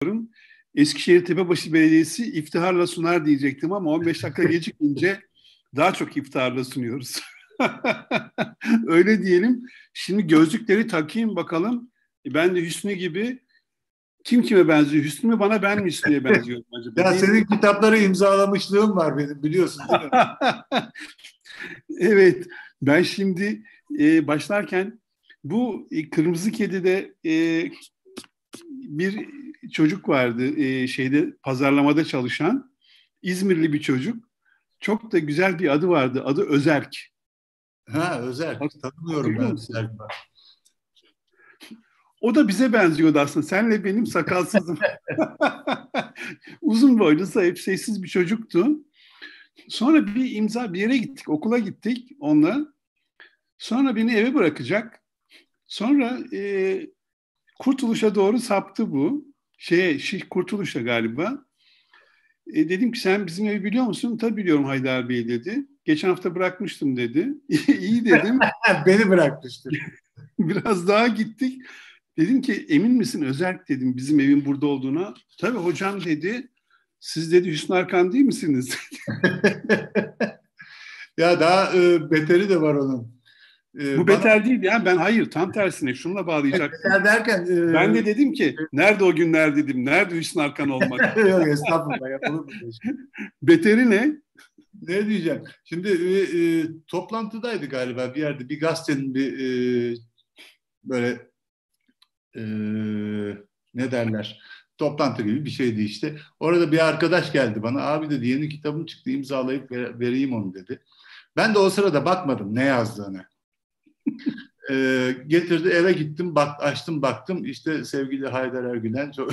Eskişehir Tepebaşı Belediyesi iftiharla sunar diyecektim ama 15 dakika gecikince daha çok iftiharla sunuyoruz. Öyle diyelim. Şimdi gözlükleri takayım bakalım. Ben de Hüsnü gibi. Kim kime benziyor? Hüsnü mü bana, ben mi Hüsnü'ye benziyorum acaba? Ya senin kitapları imzalamışlığım var benim, biliyorsun değil mi? Evet. Ben şimdi başlarken bu Kırmızı Kedi'de bir çocuk vardı, şeyde pazarlamada çalışan İzmirli bir çocuk. Çok da güzel bir adı vardı. Adı Özerk. Ha, Özerk. Tanımıyorum Hatırlıyor ben musun? Özerk. O da bize benziyordu aslında. Senle benim sakalsızım. Uzun boylu, zayıf, sessiz bir çocuktu. Sonra bir yere gittik, okula gittik onunla. Sonra beni eve bırakacak. Sonra Kurtuluş'a doğru saptı bu. Kurtuluş'a galiba. Dedim ki sen bizim evi biliyor musun? Tabii biliyorum Haydar Bey dedi. Geçen hafta bırakmıştım dedi. İyi dedim. Beni bırakmıştır. Biraz daha gittik. Dedim ki emin misin Özerk dedim bizim evin burada olduğuna. Tabii hocam dedi. Siz dedi Hüsnü Arkan değil misiniz? Ya daha beteri de var onun. Bu beter değil ya. Ben hayır, tam tersine şununla bağlayacaktım. Beter derken Ben de dedim ki nerede o günler dedim. Nerede Hüsnü Arkan olmak? Yok estağfurullah, yapılır mı? Beteri ne? Ne diyeceğim? Şimdi toplantıdaydı galiba bir yerde. Bir gazetenin bir böyle ne derler? Toplantı gibi bir şeydi işte. Orada bir arkadaş geldi bana. Abi dedi yeni kitabım çıktı, imzalayıp vereyim onu dedi. Ben de o sırada bakmadım ne yazdığını. Getirdi, eve gittim, açtım baktım, işte sevgili Haydar Ergülen çok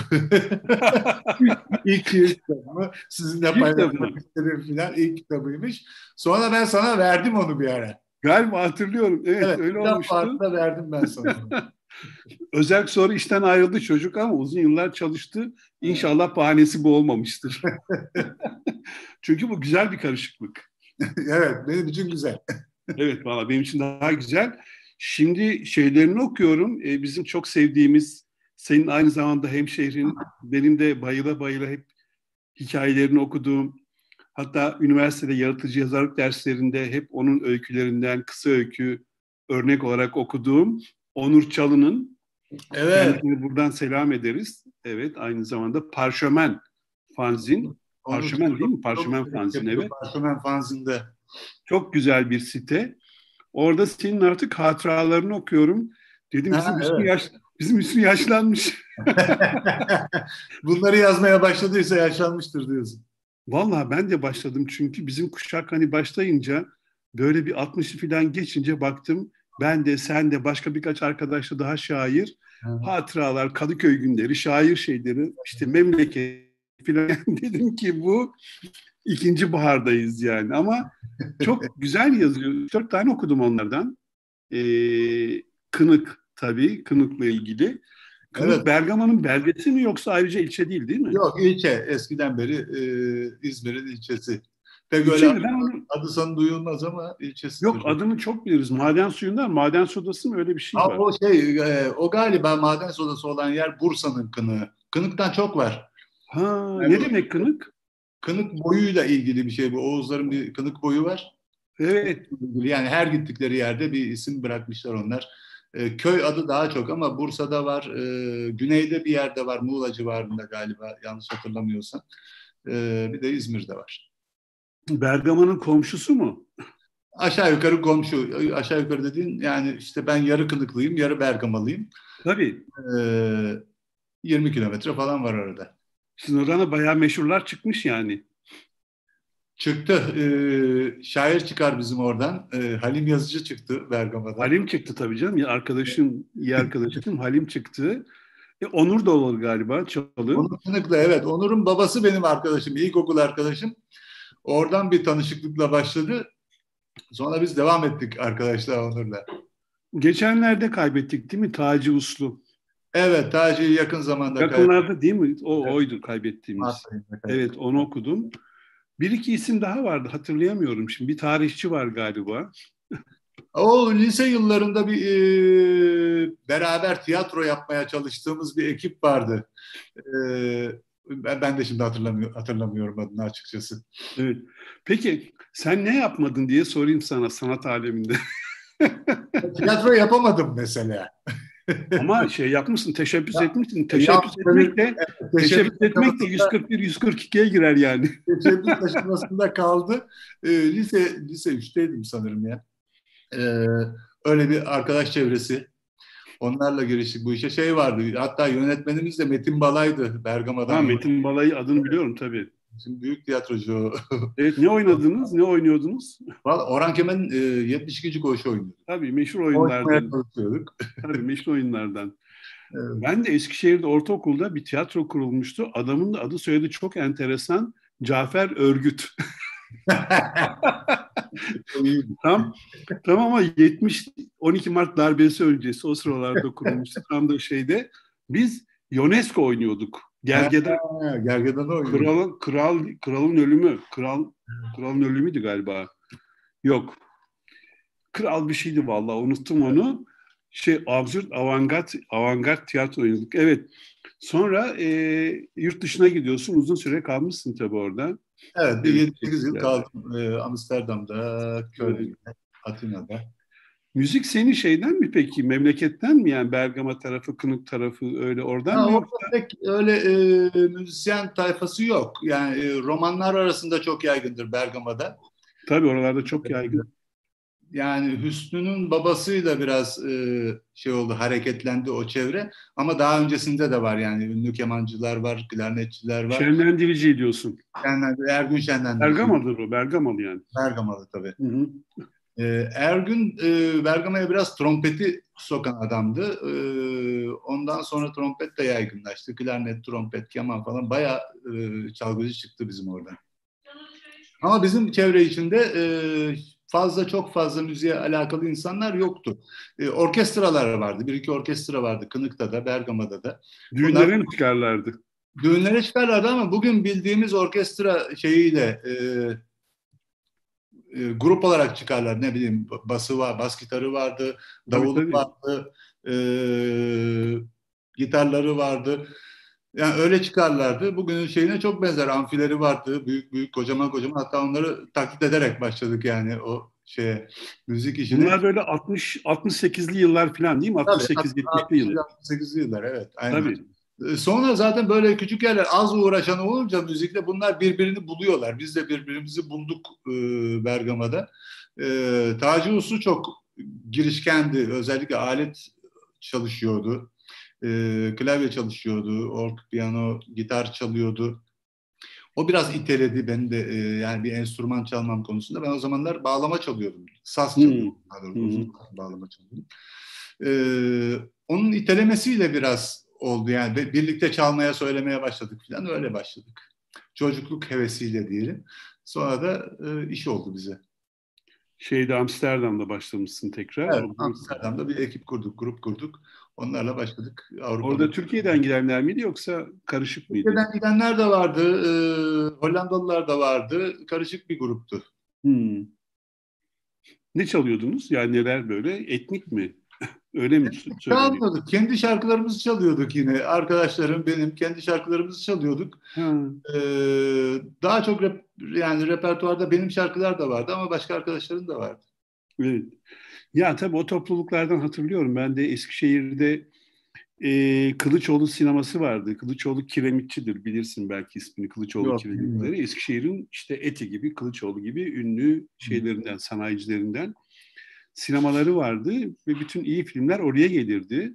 ilk şiir kitabımı sizinle paylaşmak istedim filan, ilk kitabıymış. Sonra ben sana verdim onu bir ara. Galiba hatırlıyorum. Evet öyle olmuştu. Farkında verdim ben sana. Özerk sonra işten ayrıldı çocuk ama uzun yıllar çalıştı. İnşallah bahanesi bu olmamıştır. Çünkü bu güzel bir karışıklık. Evet, benim için güzel. Evet, valla benim için daha güzel. Şimdi şeylerini okuyorum. Bizim çok sevdiğimiz, senin aynı zamanda hemşehrin, benim de bayıla bayıla hep hikayelerini okuduğum, hatta üniversitede yaratıcı yazarlık derslerinde hep onun öykülerinden kısa öykü örnek olarak okuduğum Onur Çalı'nın, evet. kendisine buradan selam ederiz. Evet, aynı zamanda Parşömen fanzin. Parşömen değil mi? Parşömen fanzin, evet. Parşömen fanzinde. Çok güzel bir site. Orada senin artık hatıralarını okuyorum. Dedim bizim Hüsnü yaşlanmış. Bunları yazmaya başladıysa yaşlanmıştır diyorsun. Vallahi ben de başladım çünkü bizim kuşak hani başlayınca böyle bir 60'ı falan geçince baktım. Ben de, sen de, başka birkaç arkadaşla daha şair. Hatıralar, Kadıköy günleri, şair şeyleri, işte memleket falan. Dedim ki bu ikinci bahardayız yani. Ama çok güzel yazıyor. 4 tane okudum onlardan. Kınık tabii, Kınık'la ilgili. Kınık Evet. Bergama'nın beldesi mi yoksa ayrıca ilçe değil mi? Yok, ilçe. Eskiden beri İzmir'in ilçesi. Pek İlçe öyle mi? Ben onu... adı sanı duyulmaz ama ilçesidir. Yok, adını çok biliriz. Maden suyundan, maden sodası mı, öyle bir şey var. O o galiba maden sodası olan yer Bursa'nın Kınığı. Kınık'tan çok var. Ha, Yani ne demek Kınık? Kınık boyuyla ilgili bir şey bu. Oğuzların bir Kınık boyu var. Evet. Yani her gittikleri yerde bir isim bırakmışlar onlar. Köy adı daha çok ama Bursa'da var. Güneyde bir yerde var. Muğla civarında galiba, yanlış hatırlamıyorsam. Bir de İzmir'de var. Bergama'nın komşusu mu? Aşağı yukarı komşu. Aşağı yukarı dediğin yani işte ben yarı Kınıklıyım, yarı Bergamalıyım. Tabii. 20 kilometre falan var arada. Sizin orana bayağı meşhurlar çıkmış yani. Çıktı. Şair çıkar bizim oradan. Halim Yazıcı çıktı Bergama'dan. Halim çıktı tabii canım. Ya arkadaşım, iyi arkadaşım Halim çıktı. Onur da olur galiba, Çalı. Onur Kınıklı, evet. Onur'un babası benim arkadaşım, ilkokul arkadaşım. Oradan bir tanışıklıkla başladı. Sonra biz devam ettik arkadaşlar Onur'la. Geçenlerde kaybettik değil mi Taci Uslu? Evet, Taci'yi yakın zamanda yakınlarda değil mi? Oydu kaybettiğimiz. Evet, kaybettik. onu okudum. Bir iki isim daha vardı, hatırlayamıyorum şimdi. Bir tarihçi var galiba. O lise yıllarında bir beraber tiyatro yapmaya çalıştığımız bir ekip vardı. Ben de şimdi hatırlamıyorum adını açıkçası. Evet. Peki sen ne yapmadın diye sorayım sana sanat aleminde. Tiyatro yapamadım mesela. Ama şey yapmışsın, teşebbüs Ya, etmişsin. yaptığım teşebbüs Teşebbüs etmek de aşamasında, 141 142'ye girer yani. teşebbüs aşamasında kaldı. Lise 3'teydim sanırım ya. Ee, Öyle bir arkadaş çevresi. Onlarla giriştik bu işe. Şey vardı, hatta yönetmenimiz de Metin Balay'dı. Bergama'dan Ha, yine. Metin Balayı adını biliyorum tabii. Şimdi büyük tiyatrocu o. Evet, ne oynadınız? Ne oynuyordunuz? Vallahi Orhan Kemal'in 72. koğuşu oynuyordu. Tabii meşhur Oynamaya oyunlardan. çalışıyorduk. Tabii meşhur oyunlardan. Evet. Ben de Eskişehir'de ortaokulda bir tiyatro kurulmuştu. Adamın da adı soyadı çok enteresan. Cafer Örgüt. Tam tam ama 12 Mart darbesi öncesi o sıralarda kurulmuştu. Tam da şeyde biz UNESCO oynuyorduk. Gergedan Gergedan'ı oynuyordu. kralın ölümü. Kralın ölümüydü galiba. Yok. Kral bir şeydi vallahi unuttum onu. Absürt avantgard tiyatro oynadık. Evet. Sonra yurt dışına gidiyorsun. Uzun süre kalmışsın tabii orada. Evet, bir Evet, 7-8 yıl çekimlerde. kaldım. Amsterdam'da, Evet. Köln'de, Atina'da. Müzik senin şeyden mi peki? Memleketten mi yani Bergama tarafı, Kınık tarafı öyle oradan Ha, mı orada yoksa? pek öyle müzisyen tayfası yok. Yani romanlar arasında çok yaygındır Bergama'da. Tabii oralarda çok yaygın. Yani Hüsnü'nün babasıyla biraz şey oldu, hareketlendi o çevre. Ama daha öncesinde de var yani ünlü kemancılar var, klarnetçiler var. Şenlendirici diyorsun. Ergün Şenlendirici, Bergamalıdır o, Bergamalı yani. Bergamalı tabii. Hı hı. Ergün Bergama'ya biraz trompeti sokan adamdı. Ondan sonra trompet de yaygınlaştı. Klarnet, trompet, keman falan bayağı çalgıcı çıktı bizim oradan. Ama bizim çevre içinde çok fazla müziğe alakalı insanlar yoktu. Orkestralar vardı. Bir iki orkestra vardı. Kınık'ta da, Bergama'da da. Bunlar Düğünlere mi çıkarlardı? düğünlere çıkarlardı ama bugün bildiğimiz orkestra şeyiyle grup olarak çıkarlar. Ne bileyim bası var, bas gitarı vardı, Tabii davulu tabii. vardı, e, gitarları vardı. Yani öyle çıkarlardı. Bugünün şeyine çok benzer. Amfileri vardı. Büyük büyük, kocaman kocaman. Hatta onları taklit ederek başladık yani o şeye, müzik işine. Bunlar böyle 68'li yıllar falan değil mi? Tabii 68-70'li 60'lı yıllar. 68'li yıllar, evet, aynen. Tabii. Sonra zaten böyle küçük yerler az uğraşan olunca müzikle bunlar birbirini buluyorlar. Biz de birbirimizi bulduk Bergama'da. Taci Uslu çok girişkendi. Özellikle alet çalışıyordu. Klavye çalışıyordu. Org, piyano, gitar çalıyordu. O biraz iteledi beni de yani bir enstrüman çalmam konusunda. Ben o zamanlar bağlama çalıyordum. Saz Hı çalıyordum. Daha doğrusu uzun hı. bağlama çalıyordum. Onun itelemesiyle biraz oldu yani birlikte çalmaya söylemeye başladık falan öyle başladık. Çocukluk hevesiyle diyelim. Sonra da iş oldu bize. Şeyde Amsterdam'da başlamışsın tekrar. Evet, Amsterdam'da bir ekip kurduk, grup kurduk. Onlarla başladık Avrupa'da. Orada Türkiye'den gidenler miydi yoksa karışık mıydı? Türkiye'den gidenler de vardı, Hollandalılar da vardı. Karışık bir gruptu. Hmm. Ne çalıyordunuz? Yani neler böyle? Etnik mi? Öyle mi söyleniyor? Çalmıyorduk. Kendi şarkılarımızı çalıyorduk yine. Arkadaşlarım, benim kendi şarkılarımızı çalıyorduk. Ha, Daha çok yani repertuarda benim şarkılar da vardı ama başka arkadaşlarım da vardı. evet. Ya tabii o topluluklardan hatırlıyorum. Ben de Eskişehir'de Kılıçoğlu sineması vardı. Kılıçoğlu kiremitçidir. Bilirsin belki ismini Kılıçoğlu Yok, bilmiyorum. kiremitleri. Eskişehir'in işte Eti gibi, Kılıçoğlu gibi ünlü şeylerinden, sanayicilerinden sinemaları vardı ve bütün iyi filmler oraya gelirdi.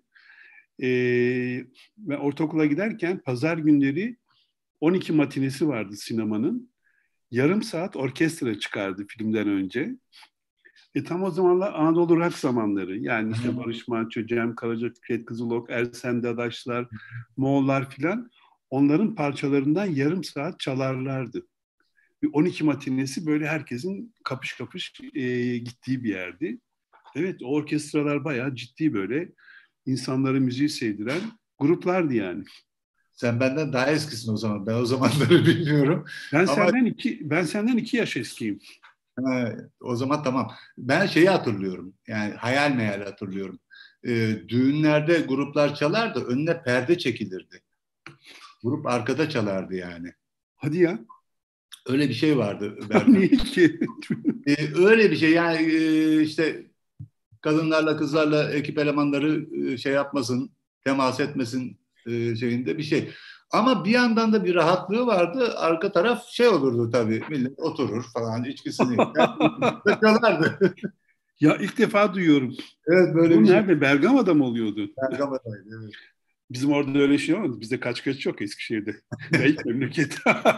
Ben ortaokula giderken pazar günleri 12 matinesi vardı sinemanın. Yarım saat orkestra çıkardı filmden önce. Tam o zamanlar Anadolu rock zamanları. Yani işte Barış Manço, Cem Karaca, Fikret Kızılok, Ersen Dadaşlar, Moğollar filan onların parçalarından yarım saat çalarlardı. Bir 12 matinesi böyle herkesin kapış kapış gittiği bir yerdi. Evet, o orkestralar bayağı ciddi böyle insanları müziği sevdiren gruplardı yani. Sen benden daha eskisin o zaman. Ben o zamanları bilmiyorum. Ben Ama senden iki yaş eskiyim. O zaman tamam. Ben şeyi hatırlıyorum. Yani hayal meyal hatırlıyorum. Düğünlerde gruplar çalardı. Önüne perde çekilirdi. Grup arkada çalardı yani. Hadi ya. Öyle bir şey vardı Berkan. Niye ki? Öyle bir şey yani, işte kadınlarla kızlarla ekip elemanları şey yapmasın, temas etmesin şeyinde bir şey. Ama bir yandan da bir rahatlığı vardı. Arka taraf şey olurdu tabii. Millet oturur falan, içkisini çalardı. Ya ilk defa duyuyorum. Evet, böyle Bu bir şey. nerede? Bergama'da mı oluyordu? Bergama'daydı, evet. Bizim orada öyle şey olmadı. Bizde kaç yok Eskişehir'de. Ya ilk memleket.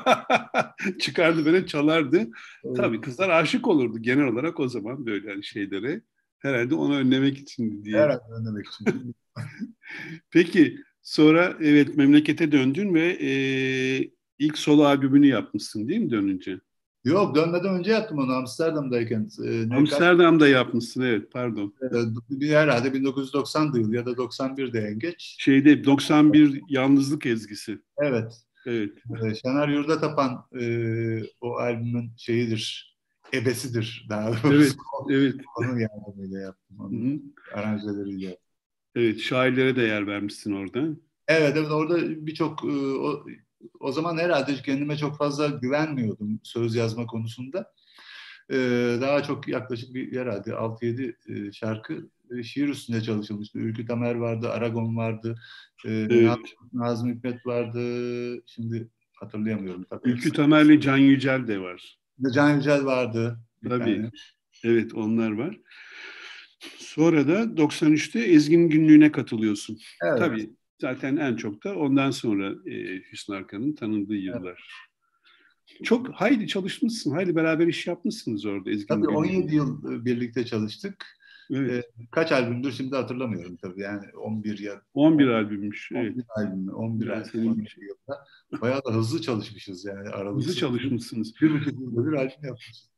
Çıkardı beni çalardı. Tabii kızlar aşık olurdu genel olarak o zaman böyle hani şeylere. Herhalde onu önlemek için diye. Herhalde önlemek için. Peki sonra evet memlekete döndün ve ilk solo albümünü yapmışsın değil mi dönünce? Yok, dönmeden önce yaptım onu Amsterdam'dayken. Amsterdam'da yapmışsın evet pardon. Herhalde 1990'dı yıl ya da 91'de en geç. Şeyde 91 Yalnızlık Ezgisi. Evet. Evet. Şener Yurdatapan o albümün şeyidir, ebesidir daha doğrusu. Evet. Evet. Onun yardımıyla yaptım, Hı onun hı. aranjeleriyle yaptım. Evet, şairlere de yer vermişsin orada. Evet, evet, orada birçok o zaman herhalde kendime çok fazla güvenmiyordum söz yazma konusunda. Daha çok yaklaşık bir herhalde 6-7 şarkı şiir üstünde çalışılmıştı. Ülkü Tamer vardı, Aragon vardı, Evet. Nazım Hikmet vardı. Şimdi hatırlayamıyorum tabii Ülkü hepsini. Tamer'le Can Yücel de var. Can Yücel vardı bir Tabii. tane. Evet, onlar var. Sonra da 93'te Ezgi'nin Günlüğü'ne katılıyorsun. Evet. Tabii zaten en çok da ondan sonra Hüsnü Arkan'ın tanındığı Evet. yıllar. Çok hayli çalışmışsın, hayli beraber iş yapmışsınız orada Ezgi'nin Tabii Günlüğü'nde. 17 yıl birlikte çalıştık. Evet, Kaç albümdür şimdi hatırlamıyorum tabii. Yani 11 ya 11 albümmüş. Evet, 11 albüm mü? 11 yani albüm, senin 17 yılda. Bayağı da hızlı çalışmışız yani, hızlı aralıksız. çalışmışsınız. 1,5 yılda bir albüm yapmışız.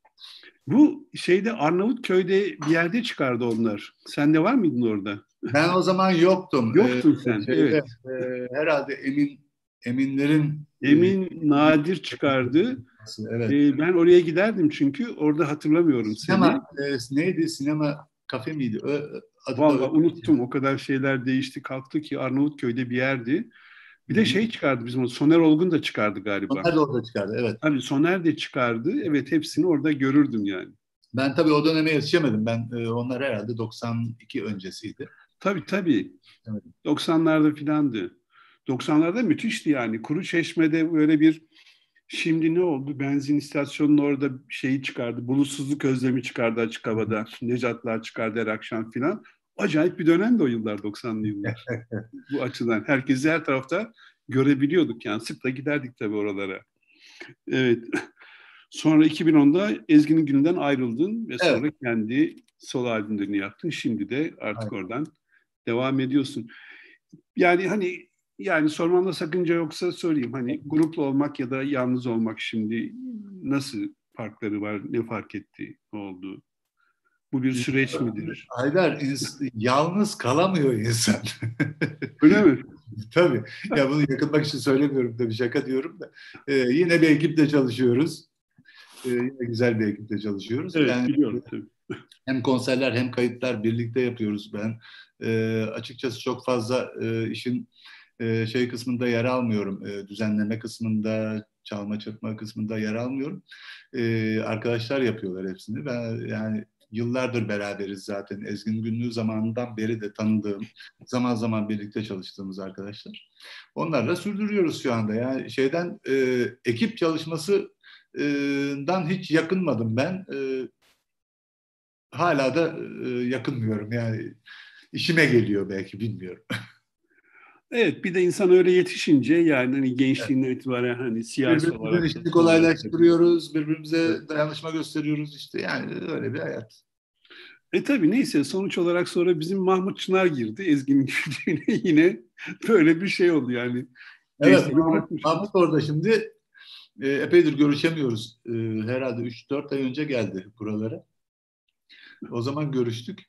Bu şeyde Arnavutköy'de bir yerde çıkardı onlar. Sen de var mıydın orada? Ben o zaman yoktum. Yoktun sen, Şeyde evet. herhalde Eminlerin Emin Nadir çıkardı. evet. Ben oraya giderdim çünkü orada hatırlamıyorum Sinema seni. neydi? Sinema kafe miydi? Adı da Vallahi öyle. unuttum. O kadar şeyler değişti kalktı ki Arnavutköy'de bir yerdi. Hı Bir de hı. şey çıkardı bizim o Soner Olgun da çıkardı galiba. Onlar da orada çıkardı, evet. Tabii Soner de çıkardı. Evet hepsini orada görürdüm yani. Ben tabii o döneme yetişemedim. Ben onlar herhalde 92 öncesiydi. Tabii tabii. Evet. 90'larda filandı. 90'larda müthişti yani. Kuruçeşme'de böyle bir şimdi ne oldu? Benzin istasyonunun orada şeyi çıkardı. Bulutsuzluk özlemi çıkardı açık havada. Necatlar çıkardı her akşam filan. Acayip bir dönemdi o yıllar 90'lı yıllar. Bu açıdan. Herkesi her tarafta görebiliyorduk yani. Sık da giderdik tabii oralara. Evet. Sonra 2010'da Ezgi'nin Günü'nden ayrıldın ve Evet. sonra kendi solo albümlerini yaptın. Şimdi de artık Aynen. oradan devam ediyorsun. Yani hani yani sormamda sakınca yoksa sorayım. Hani grupla olmak ya da yalnız olmak şimdi nasıl farkları var? Ne fark etti? Ne oldu? Bu bir süreç midir? Haydar, yalnız kalamıyor insan. Öyle mi? Tabii. Ya bunu yakınmak için söylemiyorum, tabii şaka diyorum da. Yine bir ekiple çalışıyoruz. Yine güzel bir ekiple çalışıyoruz. Evet Yani biliyorum tabii. hem konserler hem kayıtlar birlikte yapıyoruz ben. Açıkçası çok fazla işin şey kısmında yer almıyorum. Düzenleme kısmında, çalma çırpma kısmında yer almıyorum. Arkadaşlar yapıyorlar hepsini. Ben yani yıllardır beraberiz zaten. Ezgin Günlüğü zamanından beri de tanıdığım, zaman zaman birlikte çalıştığımız arkadaşlar. Onlarla sürdürüyoruz şu anda. Yani şeyden ekip çalışmasından hiç yakınmadım ben. Hala da yakınmıyorum yani. İşime geliyor belki, bilmiyorum. Evet bir de insan öyle yetişince yani hani gençliğinden itibaren hani siyasi Birbirimizin olarak da işini sonra tabii. kolaylaştırıyoruz, Evet. birbirimize dayanışma gösteriyoruz işte. Yani öyle bir hayat. Tabii neyse sonuç olarak sonra bizim Mahmut Çınar girdi. Ezgi'nin gücüyle yine böyle bir şey oldu yani. Evet, Gençliğini bırakmışız. Mahmut orada şimdi epeydir görüşemiyoruz. Herhalde 3-4 ay önce geldi buralara. O zaman görüştük.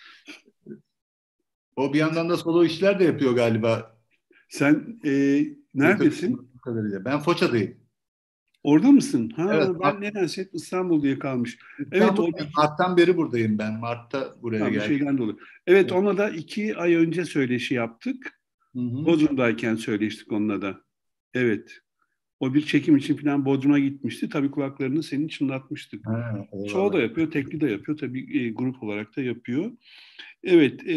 O bir yandan da solo işler de yapıyor galiba. Sen neredesin? Kadarıyla. Ben Foça'dayım. Orada mısın? Evet, Ha, ben nedense hep İstanbul diye kalmış. Evet, o İstanbul'da Mart'tan beri buradayım ben. Mart'ta buraya ha, bu geldim. şeyden dolayı. Evet, Evet. ona da 2 ay önce söyleşi yaptık. Hı hı. Bodrum'dayken söyleştik onunla da. Evet. O bir çekim için falan Bodrum'a gitmişti. Tabii kulaklarını senin çınlatmıştık. Ha, Solo eyvallah. da yapıyor, tekli de yapıyor. Tabii grup olarak da yapıyor. Evet,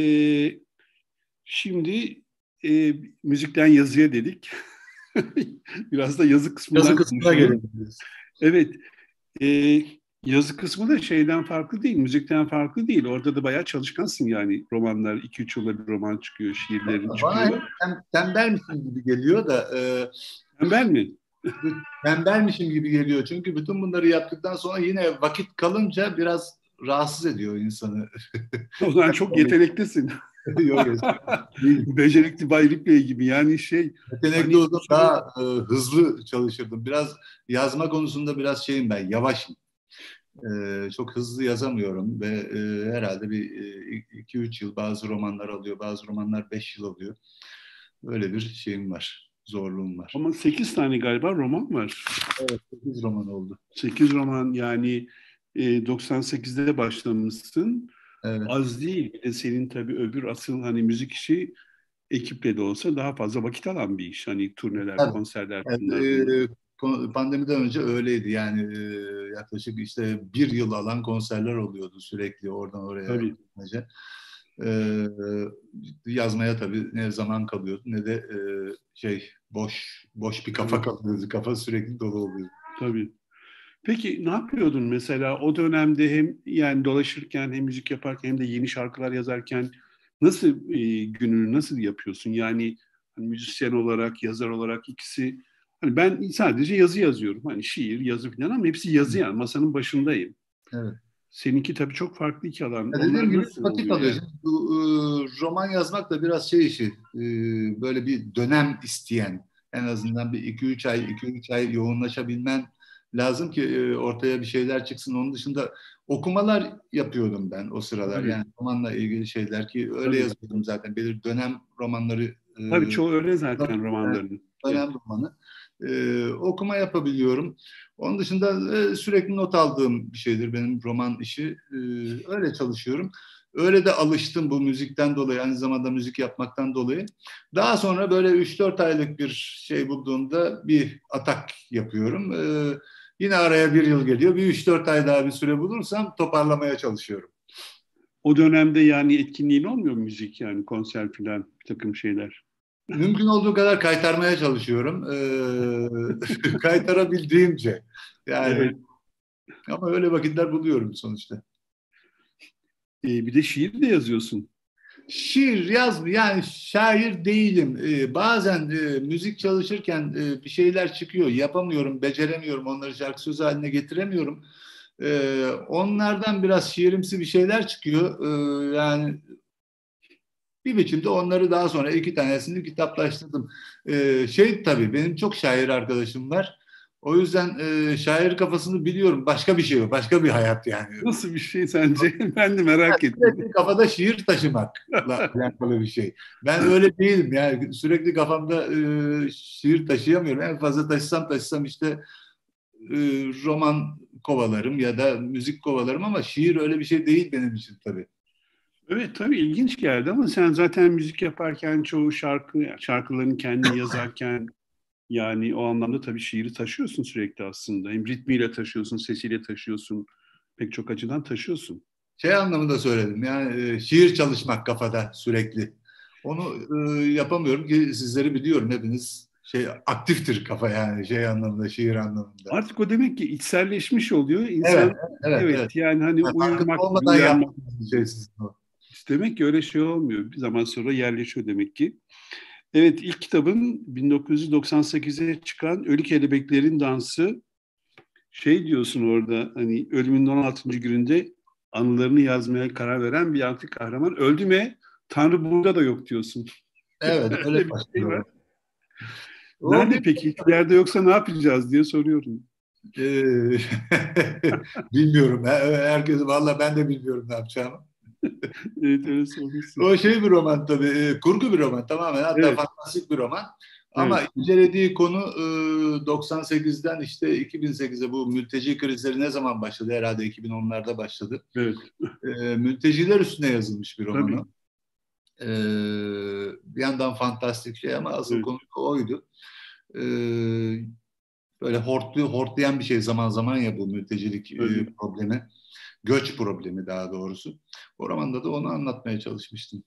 şimdi müzikten yazıya dedik. Biraz da yazı Yazı kısmından kısmına konuşalım. gelelim biz. Evet, e, yazı kısmı da şeyden farklı değil, müzikten farklı değil. Orada da bayağı çalışkansın yani. Romanlar, 2-3 yılda bir roman çıkıyor, şiirlerin Bana hep çıkıyor. tembelmişim gibi geliyor da Tembel mi? tembelmişim gibi geliyor. Çünkü bütün bunları yaptıktan sonra yine vakit kalınca biraz rahatsız ediyor insanı. O zaman çok yeteneklisin. Yok, değil. Becerikli Bay Ripley gibi yani Yetenekli hani olsam daha hızlı çalışırdım. Biraz yazma konusunda biraz şeyim ben, yavaşım. Çok hızlı yazamıyorum ve herhalde bir 2-3 yıl bazı romanlar alıyor, bazı romanlar 5 yıl alıyor. Böyle bir şeyim var, zorluğum var. ama 8 tane galiba roman var. Evet, 8 roman oldu. 8 roman yani 98'de başlamışsın. Evet. Az değil. Bir de senin tabii öbür asıl hani müzik işi ekiple de olsa daha fazla vakit alan bir iş. Hani turneler, Tabii. konserler, Evet, bunlar bunlar. pandemiden önce öyleydi. Yani yaklaşık işte bir yıl alan konserler oluyordu sürekli oradan oraya. Tabii. E, Yazmaya tabii ne zaman kalıyordu ne de boş bir kafa Tabii. kalıyordu. Kafa sürekli dolu oluyordu. Tabii. Peki ne yapıyordun mesela o dönemde hem yani dolaşırken hem müzik yaparken hem de yeni şarkılar yazarken nasıl gününü nasıl yapıyorsun? Yani hani müzisyen olarak, yazar olarak ikisi hani ben sadece yazı yazıyorum. Hani şiir, yazı falan ama hepsi yazı yani masanın başındayım. Evet. Seninki tabii çok farklı iki alan. Ya dediğim Onlar gibi nasıl vakit oluyor alıyor. yani? Şimdi bu roman yazmak da biraz şey işi. Böyle bir dönem isteyen. En azından bir 2-3 ay yoğunlaşabilmen lazım ki ortaya bir şeyler çıksın. Onun dışında okumalar yapıyordum ben o sıralar. Tabii, Yani romanla ilgili şeyler ki öyle tabii. yazıyordum zaten. Dönem romanları Tabii çoğu öyle zaten romanların. Evet. dönem romanı. Okuma yapabiliyorum. Onun dışında sürekli not aldığım bir şeydir benim roman işi. Öyle çalışıyorum. Öyle de alıştım bu müzikten dolayı, aynı zamanda müzik yapmaktan dolayı. Daha sonra böyle 3-4 aylık bir şey bulduğumda bir atak yapıyorum. Yine araya bir yıl geliyor. Bir 3-4 ay daha bir süre bulursam toparlamaya çalışıyorum. O dönemde yani etkinliğin olmuyor mu müzik yani konser falan bir takım şeyler? Mümkün olduğu kadar kaytarmaya çalışıyorum. Kaytarabildiğimce. Yani Evet. ama öyle vakitler buluyorum sonuçta. Bir de şiir de yazıyorsun. Şiir yaz yani şair değilim. Bazen müzik çalışırken bir şeyler çıkıyor. Yapamıyorum, beceremiyorum. Onları şarkı sözü haline getiremiyorum. Onlardan biraz şiirimsi bir şeyler çıkıyor. Yani bir biçimde onları daha sonra 2 tanesini kitaplaştırdım. Tabii benim çok şair arkadaşım var. O yüzden şair kafasını biliyorum. Başka bir şey o. Başka bir hayat yani. Nasıl bir şey sence? Ben de merak ettim. Sürekli kafada şiir taşımakla alakalı bir şey. Ben öyle değilim yani sürekli kafamda şiir taşıyamıyorum. En fazla taşısam işte e, roman kovalarım ya da müzik kovalarım ama şiir öyle bir şey değil benim için tabii. Evet tabii ilginç geldi ama sen zaten müzik yaparken çoğu şarkılarını kendin yazarken yani o anlamda tabii şiiri taşıyorsun sürekli aslında. Hem ritmiyle taşıyorsun, sesiyle taşıyorsun. Pek çok açıdan taşıyorsun. Şey anlamında söyledim yani şiir çalışmak kafada sürekli. Onu yapamıyorum ki sizleri biliyorum hepiniz aktiftir kafa yani şey anlamında şiir anlamında. Artık o demek ki içselleşmiş oluyor. Evet, İnsan evet, evet. evet yani hani Yani farkında uyumak gibi, olmadan uyanmak yaptığınız bir şey gibi. sizin o. Demek ki öyle şey olmuyor. Bir zaman sonra yerleşiyor demek ki. Evet, ilk kitabın 1998'e çıkan Ölü Kelebeklerin Dansı. Şey diyorsun orada hani ölümünün 16. gününde anılarını yazmaya karar veren bir antik kahraman. Öldü mü Tanrı burada da yok diyorsun. Evet, öyle Öyle bir şey var. başlıyor. O Nerede bir peki? Hiçbir yerde yoksa ne yapacağız diye soruyorum. e, bilmiyorum. Herkes valla ben de bilmiyorum ne yapacağımı. Evet öyle sormuşsun. O şey bir roman tabii. Kurgu bir roman tamamen. Hatta Evet. fantastik bir roman. Ama Evet. incelediği konu 98'den işte 2008'e, bu mülteci krizleri ne zaman başladı? Herhalde 2010'larda başladı. Evet. Mülteciler üstüne yazılmış bir romanı. Tabii. Bir yandan fantastik şey ama asıl Evet. konu oydu. Böyle hortlayan bir şey zaman zaman ya bu mültecilik Tabii. problemi. Göç problemi daha doğrusu. O romanda da onu anlatmaya çalışmıştım.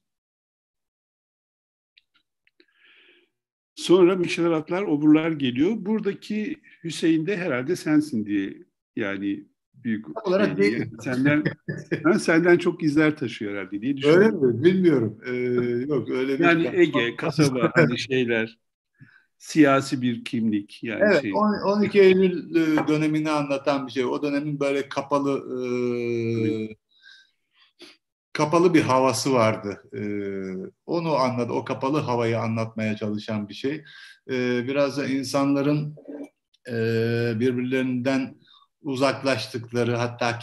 Sonra Mişeler Atlar Oburlar geliyor. Buradaki Hüseyin de herhalde sensin diye, yani büyük Tam şey olarak diye. değil. Yani senden çok izler taşıyor herhalde diye Öyle düşündüm. mi? Bilmiyorum. Yok öyle bir Yani Ege, kasaba, hani şeyler, siyasi bir kimlik yani Evet, şey. 12 Eylül dönemini anlatan bir şey. O dönemin böyle Tabii. kapalı bir havası vardı. Onu o kapalı havayı anlatmaya çalışan bir şey. Biraz da insanların birbirlerinden uzaklaştıkları, hatta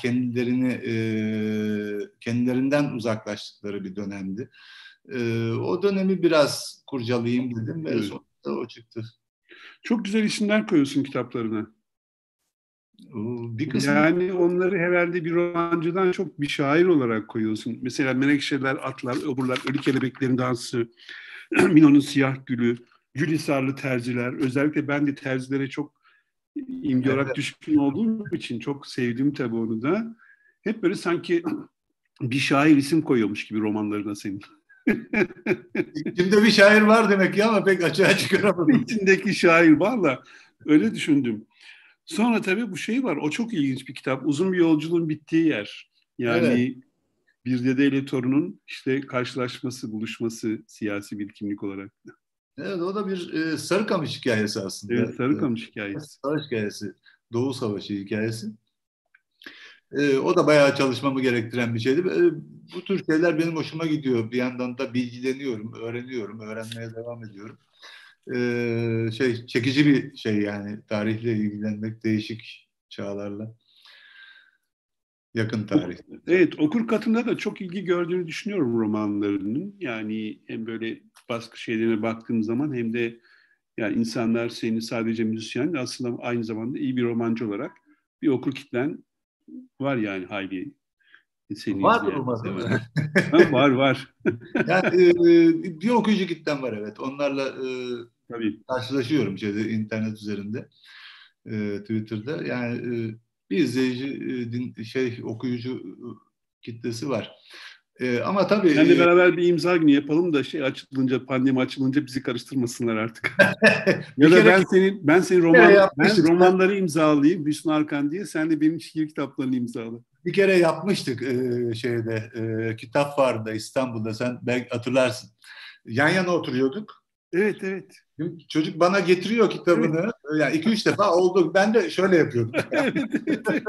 kendilerinden uzaklaştıkları bir dönemdi. O dönemi biraz kurcalayayım dedim ve Evet. sonunda o çıktı. Çok güzel isimler koyuyorsun kitaplarına. Bir kısmı Yani onları herhalde bir romancıdan çok bir şair olarak koyuyorsun. Mesela Menekşeler, Atlar, Öbürler, Ölü Kelebeklerin Dansı, Mino'nun Siyah Gülü, Gülhisarlı Terziler. Özellikle ben de terzilere çok imge olarak evet, düşkün olduğum için çok sevdim tabii onu da. Hep böyle sanki bir şair isim koyuyormuş gibi romanlarına senin. içimde bir şair var demek ki ama pek açığa çıkaramadım. İçindeki şair, valla öyle düşündüm. Sonra tabii bu şey var, o çok ilginç bir kitap. Uzun bir yolculuğun bittiği yer. Evet, Yani bir dedeyle torunun işte karşılaşması, buluşması siyasi bir kimlik olarak. evet, o da bir Sarıkamış hikayesi aslında. Evet, Sarıkamış hikayesi. Savaş hikayesi, Doğu Savaşı hikayesi. O da bayağı çalışmamı gerektiren bir şeydi. Bu tür şeyler benim hoşuma gidiyor. Bir yandan da bilgileniyorum, öğreniyorum, öğrenmeye devam ediyorum. Çekici bir şey yani, tarihle ilgilenmek, değişik çağlarla, yakın tarih. Evet, okur katında da çok ilgi gördüğünü düşünüyorum romanlarının. Yani hem böyle baskı şeylerine baktığım zaman hem de yani insanlar seni sadece müzisyen, aslında aynı zamanda iyi bir romancı olarak bir okur kitlen var yani, hayli seni Var izleyen, olmaz seven. mı? Ha, var var. Yani bir okuyucu kitlem var, evet. Onlarla Tabii. karşılaşıyorum internet üzerinde, Twitter'da. Yani bir izleyici, okuyucu kitlesi var. Ama tabii Seninle beraber bir imza günü yapalım da şey açılınca, pandemi açılınca bizi karıştırmasınlar artık. bir Ya da kere ben senin bir kere ben yapmıştık. romanları imzalayayım Hüsnü Arkan diye. Sen de benim şiir kitaplarını imzala. Bir kere yapmıştık kitap fuarında İstanbul'da, sen belki hatırlarsın. Yan yana oturuyorduk. Evet, evet. Çocuk bana getiriyor Evet. kitabını. Yani iki üç defa oldu. Ben de şöyle yapıyordum. Evet, evet.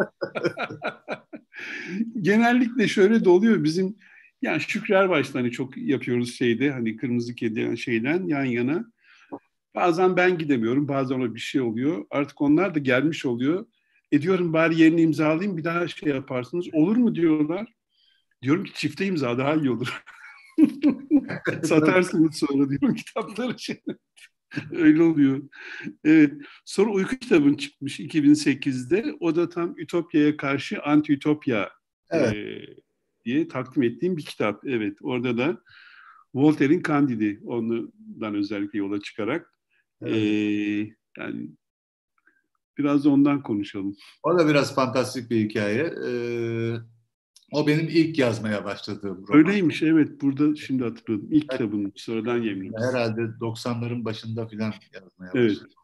Genellikle şöyle de oluyor bizim, yani Şükrü Erbaş'ta hani çok yapıyoruz şeyde, hani Kırmızı Kedi şeyden yan yana. Bazen ben gidemiyorum, bazen ona bir şey oluyor. Artık onlar da gelmiş oluyor. Diyorum bari yerini imzalayayım, bir daha şey yaparsınız. Olur mu diyorlar. Diyorum ki çifte imza daha iyi olur. Satarsınız sonra diyorum kitapları şey. Öyle oluyor. Evet. Sonra Uyku kitabın çıkmış 2008'de. O da tam Ütopya'ya karşı Anti-Ütopya e, Evet. diye takdim ettiğim bir kitap. Evet. Orada da Voltaire'in Kandidi. Ondan özellikle yola çıkarak. E, Evet. yani biraz da ondan konuşalım. O da biraz fantastik bir hikaye. O benim ilk yazmaya başladığım roman. Öyleymiş, evet. Burada şimdi hatırladım. İlk kitabın sonradan yayınlamışsın. Herhalde 90'ların başında filan yazmaya Evet. başladım.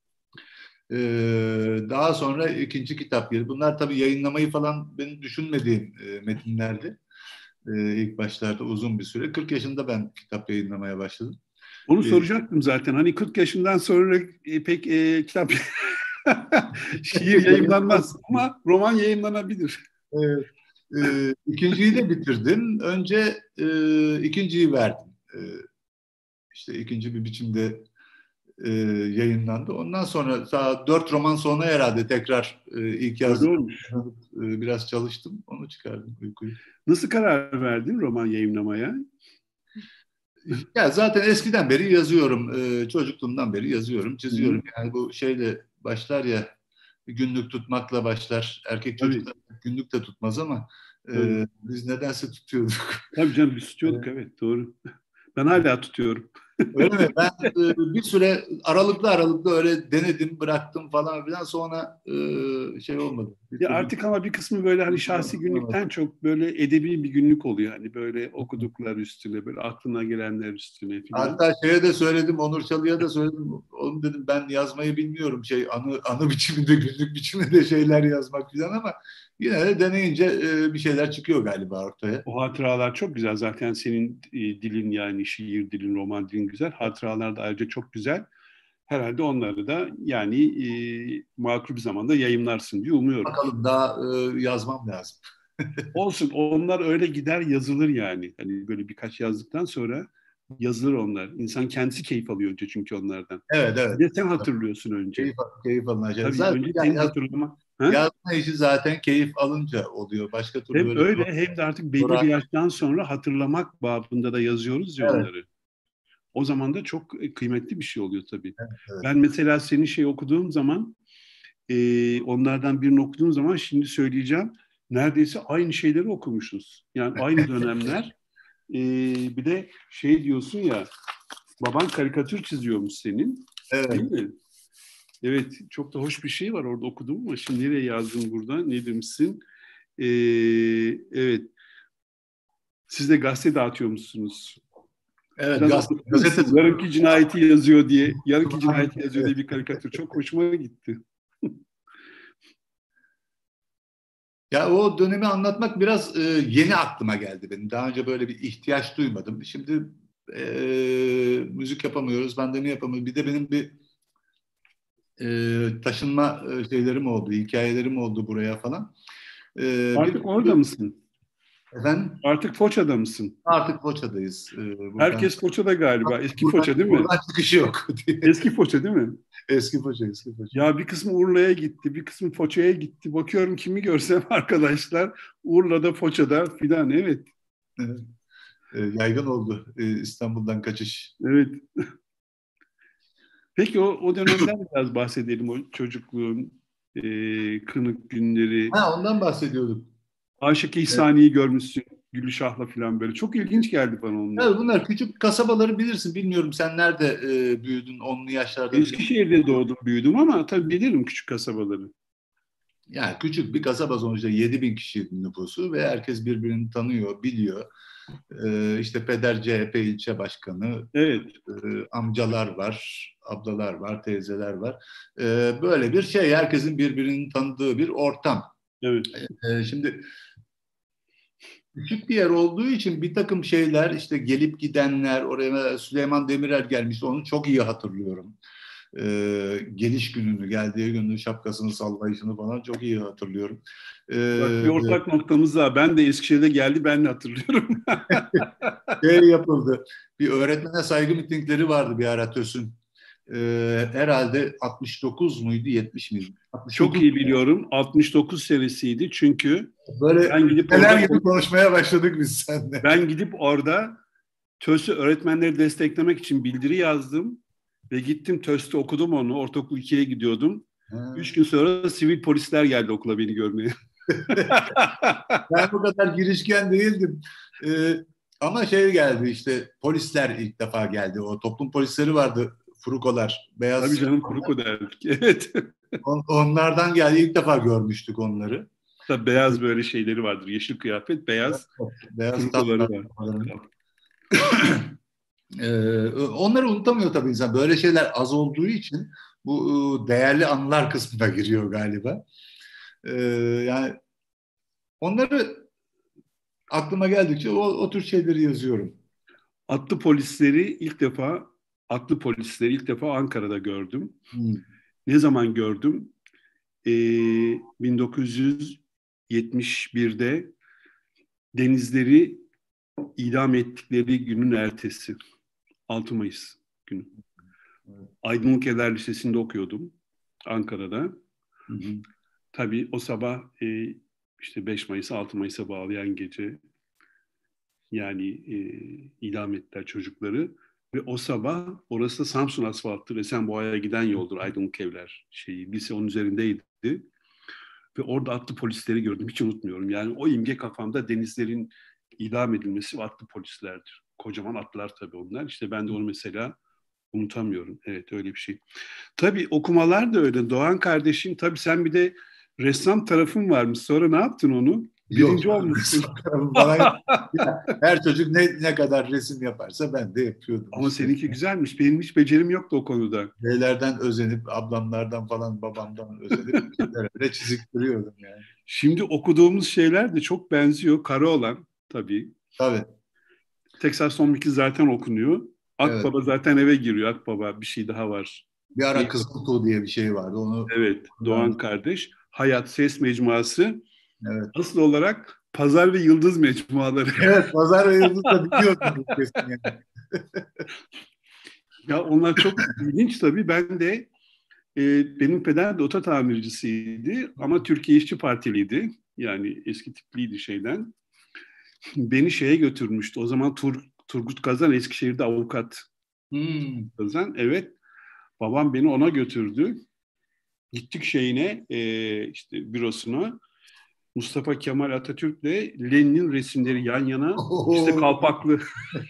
Daha sonra ikinci kitap geldi. Bunlar tabii yayınlamayı falan benim düşünmediğim metinlerdi. İlk başlarda uzun bir süre. 40 yaşında ben kitap yayınlamaya başladım. Onu Ee, soracaktım zaten. Hani 40 yaşından sonra pek kitap şiir yayımlanmaz ama roman yayımlanabilir. Evet. İkinciyi de bitirdim. Önce ikinciyi verdim. İşte ikinci bir biçimde yayınlandı. Ondan sonra daha 4 roman sonra herhalde tekrar ilk Öyle yazdığım olmuş. biraz çalıştım. Onu çıkardım, Uykuyu. Nasıl karar verdin roman yayımlamaya? Ya zaten eskiden beri yazıyorum. Çocukluğumdan beri yazıyorum, çiziyorum. Yani bu şeyle başlar ya, günlük tutmakla başlar. Erkek Tabii, çocuklar günlük de tutmaz ama tabii. biz nedense tutuyorduk. Tabii canım biz tutuyorduk, evet, doğru. Ben hala tutuyorum. Öyle mi? Ben bir süre aralıklı öyle denedim, bıraktım falan filan. Sonra şey olmadı. Bir Ya türlü artık ama bir kısmı böyle hani şahsi günlükten çok böyle edebi bir günlük oluyor. Hani böyle okuduklar üstüne, böyle aklına gelenler üstüne filan. Hatta şeye de söyledim, Onur Çalık'a da söyledim. Onu dedim, ben yazmayı bilmiyorum. Anı biçiminde, günlük biçiminde şeyler yazmak falan ama yine de deneyince bir şeyler çıkıyor galiba ortaya. O hatıralar çok güzel. Zaten senin dilin, yani şiir dilin, roman dilin güzel. Hatıralar da ayrıca çok güzel. Herhalde onları da yani makul bir zamanda yayımlarsın diye umuyorum. Bakalım, daha yazmam lazım. Olsun, onlar öyle gider yazılır yani. Hani böyle birkaç yazdıktan sonra yazılır onlar. İnsan kendisi keyif alıyor önce çünkü onlardan. Evet, Bir evet. de sen hatırlıyorsun önce. Keyif, keyif alınacak. Tabii Zaten önce senin hatırlama. Ha? yazma işi zaten keyif alınca oluyor. Başka türlü Hem böyle öyle hem de artık belli bir zor. yaştan sonra hatırlamak babında da yazıyoruz ya Evet, onları. O zaman da çok kıymetli bir şey oluyor tabii. evet. Ben mesela senin şey okuduğum zaman, onlardan birini okuduğum zaman şimdi söyleyeceğim. Neredeyse aynı şeyleri okumuşuz. Yani aynı dönemler. Bir de şey diyorsun ya, baban karikatür çiziyormuş senin. Evet. Değil mi? Evet, çok da hoş bir şey var orada okudum ama şimdi nereye yazdın burada? Ne demişsin? Ee, evet, siz de gazete dağıtıyormuşsunuz. Evet, Biraz anlatır gazete. mısın? Yarınki cinayeti yazıyor diye, yarınki cinayeti yazıyor diye bir karikatür. Çok hoşuma gitti. Ya o dönemi anlatmak biraz yeni aklıma geldi benim. Daha önce böyle bir ihtiyaç duymadım. Şimdi müzik yapamıyoruz, ben de ne yapamıyorum. Bir de benim bir taşınma şeylerim oldu, hikayelerim oldu buraya falan. Bir Artık orada mısın? efendim, Artık Foça'da mısın? artık Foça'dayız. Buradan Herkes Foça'da galiba. Eski buradan, Foça değil mi? buradan çıkışı yok diye. Eski Foça değil mi? Eski Foça, eski Foça. Ya bir kısmı Urla'ya gitti, bir kısmı Foça'ya gitti. Bakıyorum kimi görsem arkadaşlar Urla'da, Foça'da filan. Evet, Evet. Yaygın oldu İstanbul'dan kaçış. evet. Peki o dönemden biraz bahsedelim. O çocukluğun kınık günleri. Ha, ondan bahsediyorduk. Aşık Evet. İhsani'yi görmüşsün. Gülüşah'la filan böyle. Çok ilginç geldi bana onlar. Evet, bunlar küçük kasabaları bilirsin. Bilmiyorum, sen nerede büyüdün, onlu yaşlarda falan. Eskişehir'de doğdum, büyüdüm ama tabii bilirim küçük kasabaları. Yani küçük bir kasaba sonuçta, 7.000 kişi nüfusu ve herkes birbirini tanıyor, biliyor. İşte peder CHP ilçe başkanı, Evet, amcalar var, ablalar var, teyzeler var. Böyle bir şey, herkesin birbirini tanıdığı bir ortam. evet. Şimdi küçük bir yer olduğu için bir takım şeyler, işte gelip gidenler, oraya Süleyman Demirel gelmişti, onu çok iyi hatırlıyorum. Geliş gününü, geldiği günü, şapkasını sallayışını falan çok iyi hatırlıyorum. Bak bir Ee, ortak noktamız var. Ben de Eskişehir'de geldi, ben de hatırlıyorum. Şey yapıldı, bir öğretmene saygı mitingleri vardı bir ara TÖS'ün. Herhalde 69 muydu, 70 miydi? Çok 69. iyi biliyorum. 69 senesiydi çünkü Böyle ben gidip neler orada gibi konuşmaya başladık biz seninle. ben gidip orada TÖS'ü öğretmenleri desteklemek için bildiri yazdım ve gittim TÖS'te okudum onu. Ortaokul 2'ye gidiyordum. Ha. 3 gün sonra sivil polisler geldi okula beni görmeye. Ben bu kadar girişken değildim. Ama şey geldi, işte polisler ilk defa geldi. O toplum polisleri vardı, Furukolar, Tabii beyaz. canım, Furuko derdik. Evet. Onlardan geldi, ilk defa görmüştük onları. Tabii beyaz böyle şeyleri vardır. Yeşil kıyafet, beyaz Beyaz Furukoları tatlar. var. Onları unutamıyor tabii insan. Böyle şeyler az olduğu için bu değerli anılar kısmına giriyor galiba. Yani onları aklıma geldikçe o tür şeyleri yazıyorum. Atlı polisleri ilk defa atlı polisleri ilk defa Ankara'da gördüm. Hmm. Ne zaman gördüm? 1971'de Denizleri idam ettikleri günün ertesi. 6 Mayıs günü. Aydınlık Evler Lisesi'nde okuyordum Ankara'da. Hı hı. Tabii o sabah işte 5 Mayıs'a 6 Mayıs'a bağlayan gece Yani idam ettiler çocukları. Ve o sabah orası da Samsun asfalttır. Esenboğa'ya giden yoldur. Aydınlık Evler şeyi. Lise onun üzerindeydi. Ve orada atlı polisleri gördüm. Hiç unutmuyorum. Yani o imge kafamda denizlerin idam edilmesi ve atlı polislerdir. Kocaman atlar tabii onlar. İşte ben de onu mesela unutamıyorum. Evet öyle bir şey. Tabii okumalar da öyle. Doğan kardeşim tabii sen bir de ressam tarafın varmış. Sonra ne yaptın onu? Yok. Birinci olmuşsun. Bana her çocuk ne kadar resim yaparsa ben de yapıyordum Ama işte. seninki güzelmiş. Benim hiç becerim yoktu o konuda. Beylerden özenip, ablamlardan falan, babamdan özenip bir şeyler öyle çizip duruyordum yani. Şimdi okuduğumuz şeyler de çok benziyor. Karaoğlan tabii. Tabii. Texas Son 2 zaten okunuyor. Evet. Akbaba zaten eve giriyor. Akbaba bir şey daha var. Bir ara Neydi? Kızıltuğ diye bir şey vardı. Onu Evet. Doğan kardeş. Hayat Ses Mecmuası. evet. Asıl olarak Pazar ve Yıldız mecmuaları. Evet, Pazar ve Yıldız da biliyordum kesin yani. Ya onlar çok ilginç tabii. Ben de benim peder de oto tamircisiydi ama Türkiye İşçi Partiliydi. Yani eski tipliydi şeyden. Beni şeye götürmüştü. O zaman Turgut Kazan Eskişehir'de avukat. Hmm. Kazan evet. Babam beni ona götürdü. Gittik şeyine işte bürosuna. Mustafa Kemal Atatürk'le Lenin'in resimleri yan yana. İşte kalpaklı.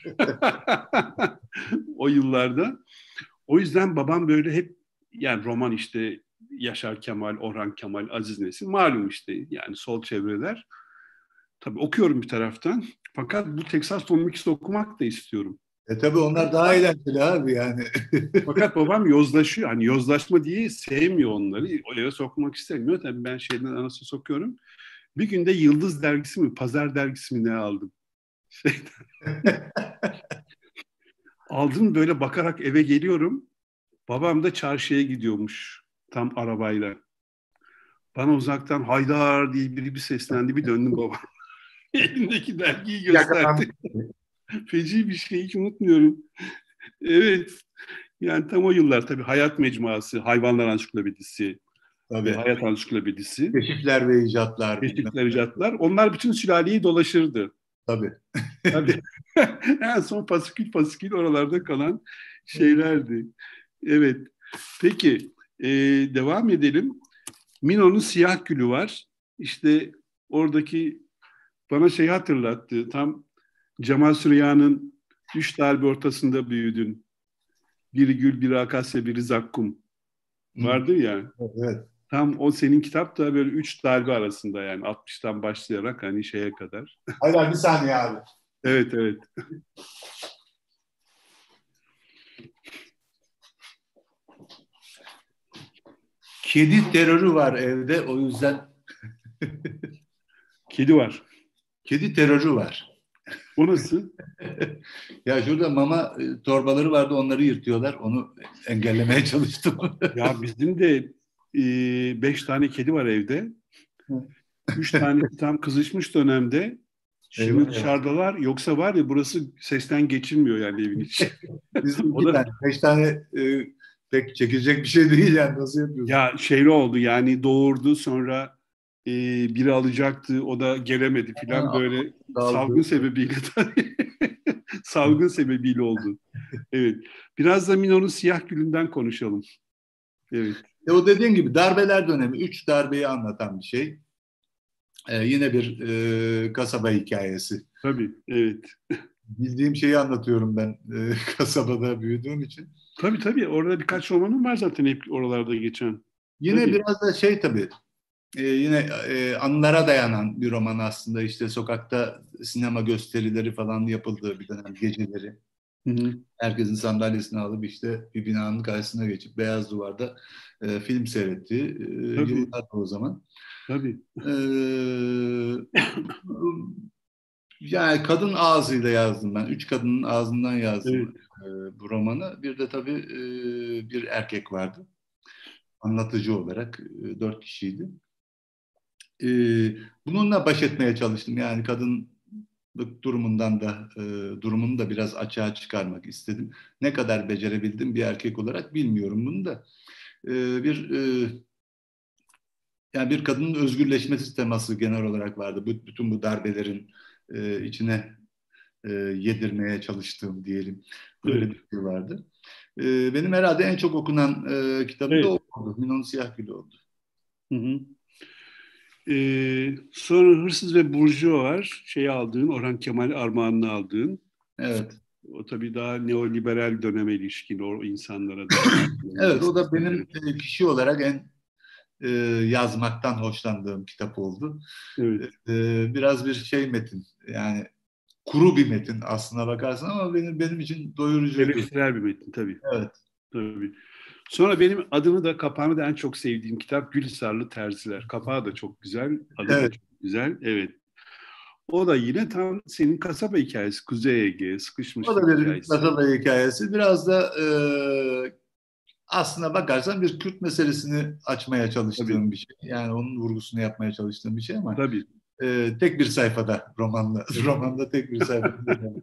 O yıllarda. O yüzden babam böyle hep yani roman işte Yaşar Kemal, Orhan Kemal, Aziz Nesin malum işte yani sol çevreler. Tabii okuyorum bir taraftan. Fakat bu Texas Tomikis'i okumak da istiyorum. Tabii onlar daha eğlenceli abi yani. Fakat babam yozlaşıyor. Hani yozlaşma diye sevmiyor onları. O eve sokmak istemiyor. Tabii ben şeyden anasını sokuyorum. Bir günde Yıldız dergisi mi, Pazar dergisi mi ne aldım? Aldım böyle bakarak eve geliyorum. Babam da çarşıya gidiyormuş tam arabayla. Bana uzaktan Haydar diye biri bir seslendi. Bir döndüm baba. Elindeki dergiyi Yakalanmış. gösterdi. Feci bir şey hiç unutmuyorum. Evet. Yani tam o yıllar tabii Hayat Mecmuası, Hayvanlar Ansiklopedisi ve Tabii. Hayat Ansiklopedisi, Keşifler ve icatlar bilmem. Keşifler, icatlar. Onlar bütün sülaleyi dolaşırdı. Tabii. Tabii. En son fasikül fasikül oralarda kalan şeylerdi. Evet. Peki devam edelim. Mino'nun Siyah Gülü var. İşte oradaki bana şey hatırlattı. Tam Cemal Süreyya'nın üç darbe ortasında büyüdün. Biri gül, biri akasya, biri zakkum. Hı. Vardır ya. Evet. Tam o senin kitap da böyle üç darbe arasında yani 60'tan başlayarak hani şeye kadar. Hayır bir saniye abi. Evet evet. Kedi terörü var evde o yüzden Kedi var. kedi terörü var. O nasıl? Ya şurada mama torbaları vardı onları yırtıyorlar. Onu engellemeye çalıştım. Ya bizim de 5 tane kedi var evde. 3 tanesi tam kızışmış dönemde. Şimdi Eyvah eyvah. dışarıdalar. Yoksa var ya burası sesten geçilmiyor yani evin içi. Bizim O iki da tane. 5 tane pek çekilecek bir şey değil yani. Nasıl yapıyorsun? ya şeyli oldu yani doğurdu sonra e, biri alacaktı o da gelemedi filan Ha, böyle salgın kaldı. sebebiyle tabii. Salgın sebebiyle oldu. Evet. Biraz da Mino'nun Siyah Gülü'nden konuşalım. Evet. O dediğin gibi darbeler dönemi. 3 darbeyi anlatan bir şey. Yine bir kasaba hikayesi. Tabii. Evet. Bildiğim şeyi anlatıyorum ben kasabada büyüdüğüm için. Tabii tabii. Orada birkaç romanım var zaten hep oralarda geçen. Yine Tabii. biraz da şey tabii yine anılara dayanan bir roman aslında işte sokakta sinema gösterileri falan yapıldığı bir dönem geceleri. Hı hı. Herkesin sandalyesini alıp işte bir binanın karşısına geçip beyaz duvarda film seyrettiği Tabii. yıllar o zaman. Tabii. E, Yani kadın ağzıyla yazdım ben. 3 kadının ağzından yazdım Evet. bu romanı. Bir de tabii bir erkek vardı. Anlatıcı olarak 4 kişiydi. E, Bununla baş etmeye çalıştım. Yani kadınlık durumundan da durumunu da biraz açığa çıkarmak istedim. Ne kadar becerebildim bir erkek olarak bilmiyorum bunu da. Bir Yani bir kadının özgürleşmesi teması genel olarak vardı. Bütün bu darbelerin içine yedirmeye çalıştığım diyelim. Böyle Evet. bir şey vardı. Benim herhalde en çok okunan kitabım da Evet. o oldu. Mina'nın Siyahgülü oldu. Hı hı. Sonra Hırsız ve Burcu var. Şeyi aldığın, Orhan Kemal Armağan'ını aldığın. Evet. O tabii daha neoliberal döneme ilişkin o insanlara dair. Evet, o da benim kişi olarak en yazmaktan hoşlandığım kitap oldu. Evet. Biraz bir şey metin, yani kuru bir metin aslına bakarsın ama benim için doyurucuydu. Eleştirel bir metin tabii. Evet. Tabii. Sonra benim adını da kapağını da en çok sevdiğim kitap Gülhisarlı Terziler. Kapağı da çok güzel, adı da Evet. çok güzel. Evet. O da yine tam senin kasaba hikayesi. Kuzey Ege, O da sıkışmışlık bir hikayesi. kasaba hikayesi. Biraz da aslına bakarsan bir Kürt meselesini açmaya Tabii, çalıştığım bir şey. Yani onun vurgusunu yapmaya çalıştığım bir şey ama tabii. tek bir sayfada romanda. Evet. Romanda tek bir sayfada.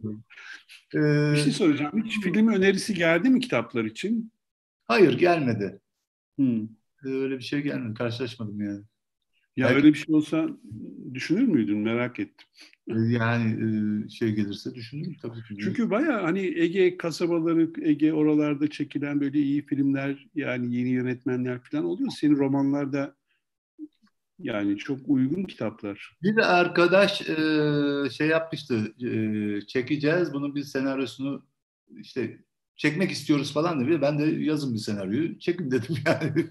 Bir şey E, soracağım. Hiç film önerisi geldi mi kitaplar için? hayır, gelmedi. Hmm. Öyle bir şey gelmedi. Karşılaşmadım yani. Ya Belki öyle bir şey olsa düşünür müydün? Merak ettim. yani şey gelirse düşünürüm tabii ki. Çünkü baya hani Ege kasabaları, Ege oralarda çekilen böyle iyi filmler, yani yeni yönetmenler falan oluyor. Senin romanlarda yani çok uygun kitaplar. Bir arkadaş şey yapmıştı, çekeceğiz, bunun bir senaryosunu işte çekmek istiyoruz falan dedi. Ben de yazın bir senaryoyu, çekin dedim yani.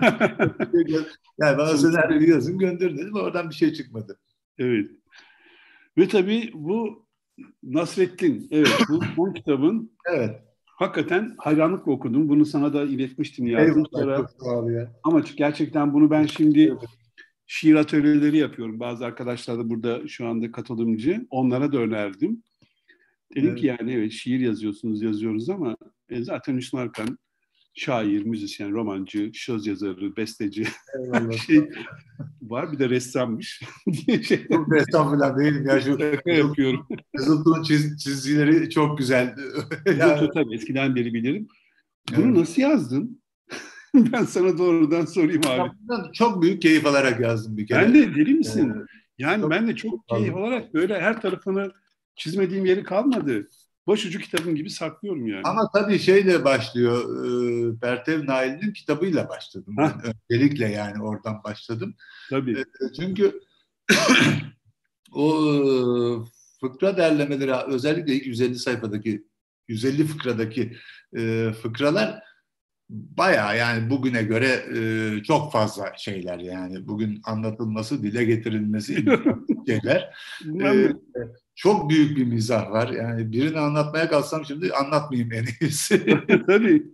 Yani bana Sonuçta senaryoyu yazın, gönderin dedim. Oradan bir şey çıkmadı. evet. Ve tabii bu Nasrettin, evet bu son kitabın Evet. hakikaten hayranlıkla okudum. Bunu sana da iletmiştim, yazdım Eyvallah, sonra. çok sağ ol ya. Ama gerçekten bunu ben şimdi Evet. şiir atölyeleri yapıyorum. Bazı arkadaşlar da burada şu anda katılımcı. Onlara da önerdim. Dedim ki Evet. yani evet şiir yazıyorsunuz, yazıyoruz ama zaten Hüsnü Arkan şair, müzisyen, romancı, söz yazarı, besteci Eyvallah. şey var. Bir de ressammış diye şeyler Çok da estağfurullah değilim ya. Şu şaka yapıyorum. Kızıltuğ'un çizgileri çok güzel. Yani, Kızıltuğ tabii eskiden beri bilirim. Bunu evet. nasıl yazdın? Ben sana doğrudan sorayım abi. Kitaptan çok büyük keyif alarak yazdım bir Ben kere. de deli Ee, misin? Yani çok ben de çok keyif aldım. olarak böyle her tarafını çizmediğim yeri kalmadı. Başucu kitabım gibi saklıyorum yani. Ama tabii şeyle başlıyor. Pertev Nail'in kitabıyla başladım ben. Hah, Öncelikle yani oradan başladım. tabii. Çünkü o fıkra derlemeleri, özellikle ilk 150 sayfadaki 150 fıkradaki fıkralar bayağı, yani bugüne göre çok fazla şeyler, yani bugün anlatılması, dile getirilmesi imkansız şeyler. Bilmem E, mi? Çok büyük bir mizah var. Yani birini anlatmaya kalksam şimdi anlatmayayım en iyisi. Tabii.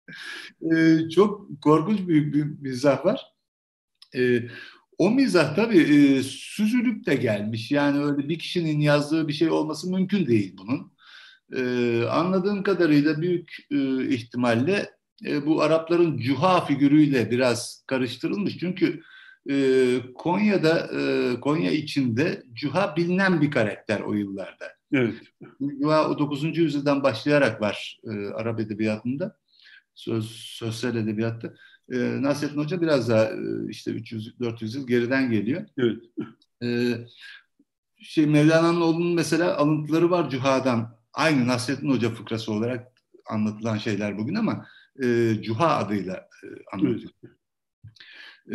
Çok korkunç büyük bir mizah var. E, O mizah tabii süzülüp de gelmiş. Yani öyle bir kişinin yazdığı bir şey olması mümkün değil bunun. Anladığım kadarıyla büyük ihtimalle bu Arapların cuha figürüyle biraz karıştırılmış. Çünkü Konya'da, Konya içinde cuha bilinen bir karakter o yıllarda. Evet. Cuha o 9. yüzyıldan başlayarak var Arap edebiyatında, sözsel edebiyatta. Nasrettin Hoca biraz daha işte 300-400 yıl geriden geliyor. Evet. E, Mevlana'nın oğlunun mesela alıntıları var Cuha'dan. Aynı Nasrettin Hoca fıkrası olarak anlatılan şeyler bugün ama Cuha adıyla Evet. anlatıyor. E,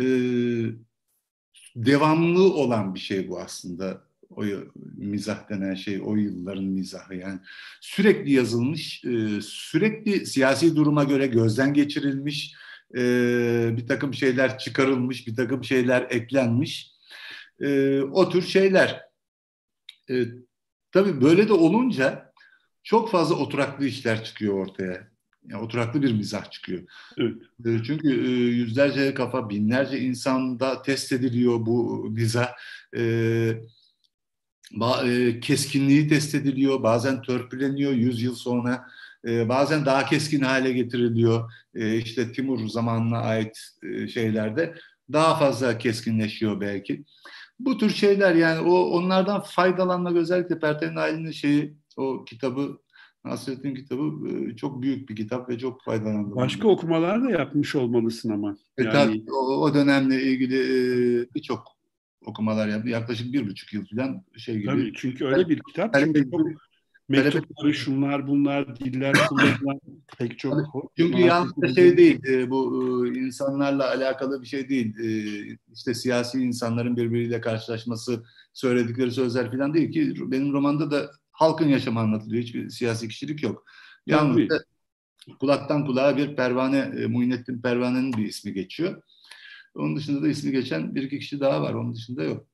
Devamlı olan bir şey bu aslında. O mizah denen şey, o yılların mizahı yani. Sürekli yazılmış, sürekli siyasi duruma göre gözden geçirilmiş, bir takım şeyler çıkarılmış, bir takım şeyler eklenmiş. O tür şeyler. E, tabii böyle de olunca çok fazla oturaklı işler çıkıyor ortaya. Yani oturaklı bir mizah çıkıyor. Evet. Çünkü yüzlerce kafa, binlerce insanda test ediliyor bu mizah. E, Keskinliği test ediliyor, bazen törpüleniyor 100 yıl sonra. Bazen daha keskin hale getiriliyor. İşte Timur zamanına ait şeylerde daha fazla keskinleşiyor belki. Bu tür şeyler, yani onlardan faydalanmak, özellikle Pertev Nail'in şeyi, o kitabı, Nasrettin kitabı çok büyük bir kitap ve çok faydalandım ondan. Başka okumalar da yapmış olmalısın ama. Tabii Yani o dönemle ilgili birçok okumalar yaptım. Yaklaşık 1,5 yıl falan şey gibi. tabii çünkü öyle bir kitap. Çünkü çok Kaleme Mektupları, şunlar bunlar, diller kullanılan pek çok. Çünkü yalnız şey değil, bu insanlarla alakalı bir şey değil. İşte siyasi insanların birbiriyle karşılaşması, söyledikleri sözler falan değil ki. Benim romanda da halkın yaşamı anlatılıyor. Hiçbir siyasi kişilik yok. Yalnız Tabii. da kulaktan kulağa bir pervane, Muhyiddin Pervane'nin bir ismi geçiyor. Onun dışında da ismi geçen bir iki kişi daha var. Onun dışında yok.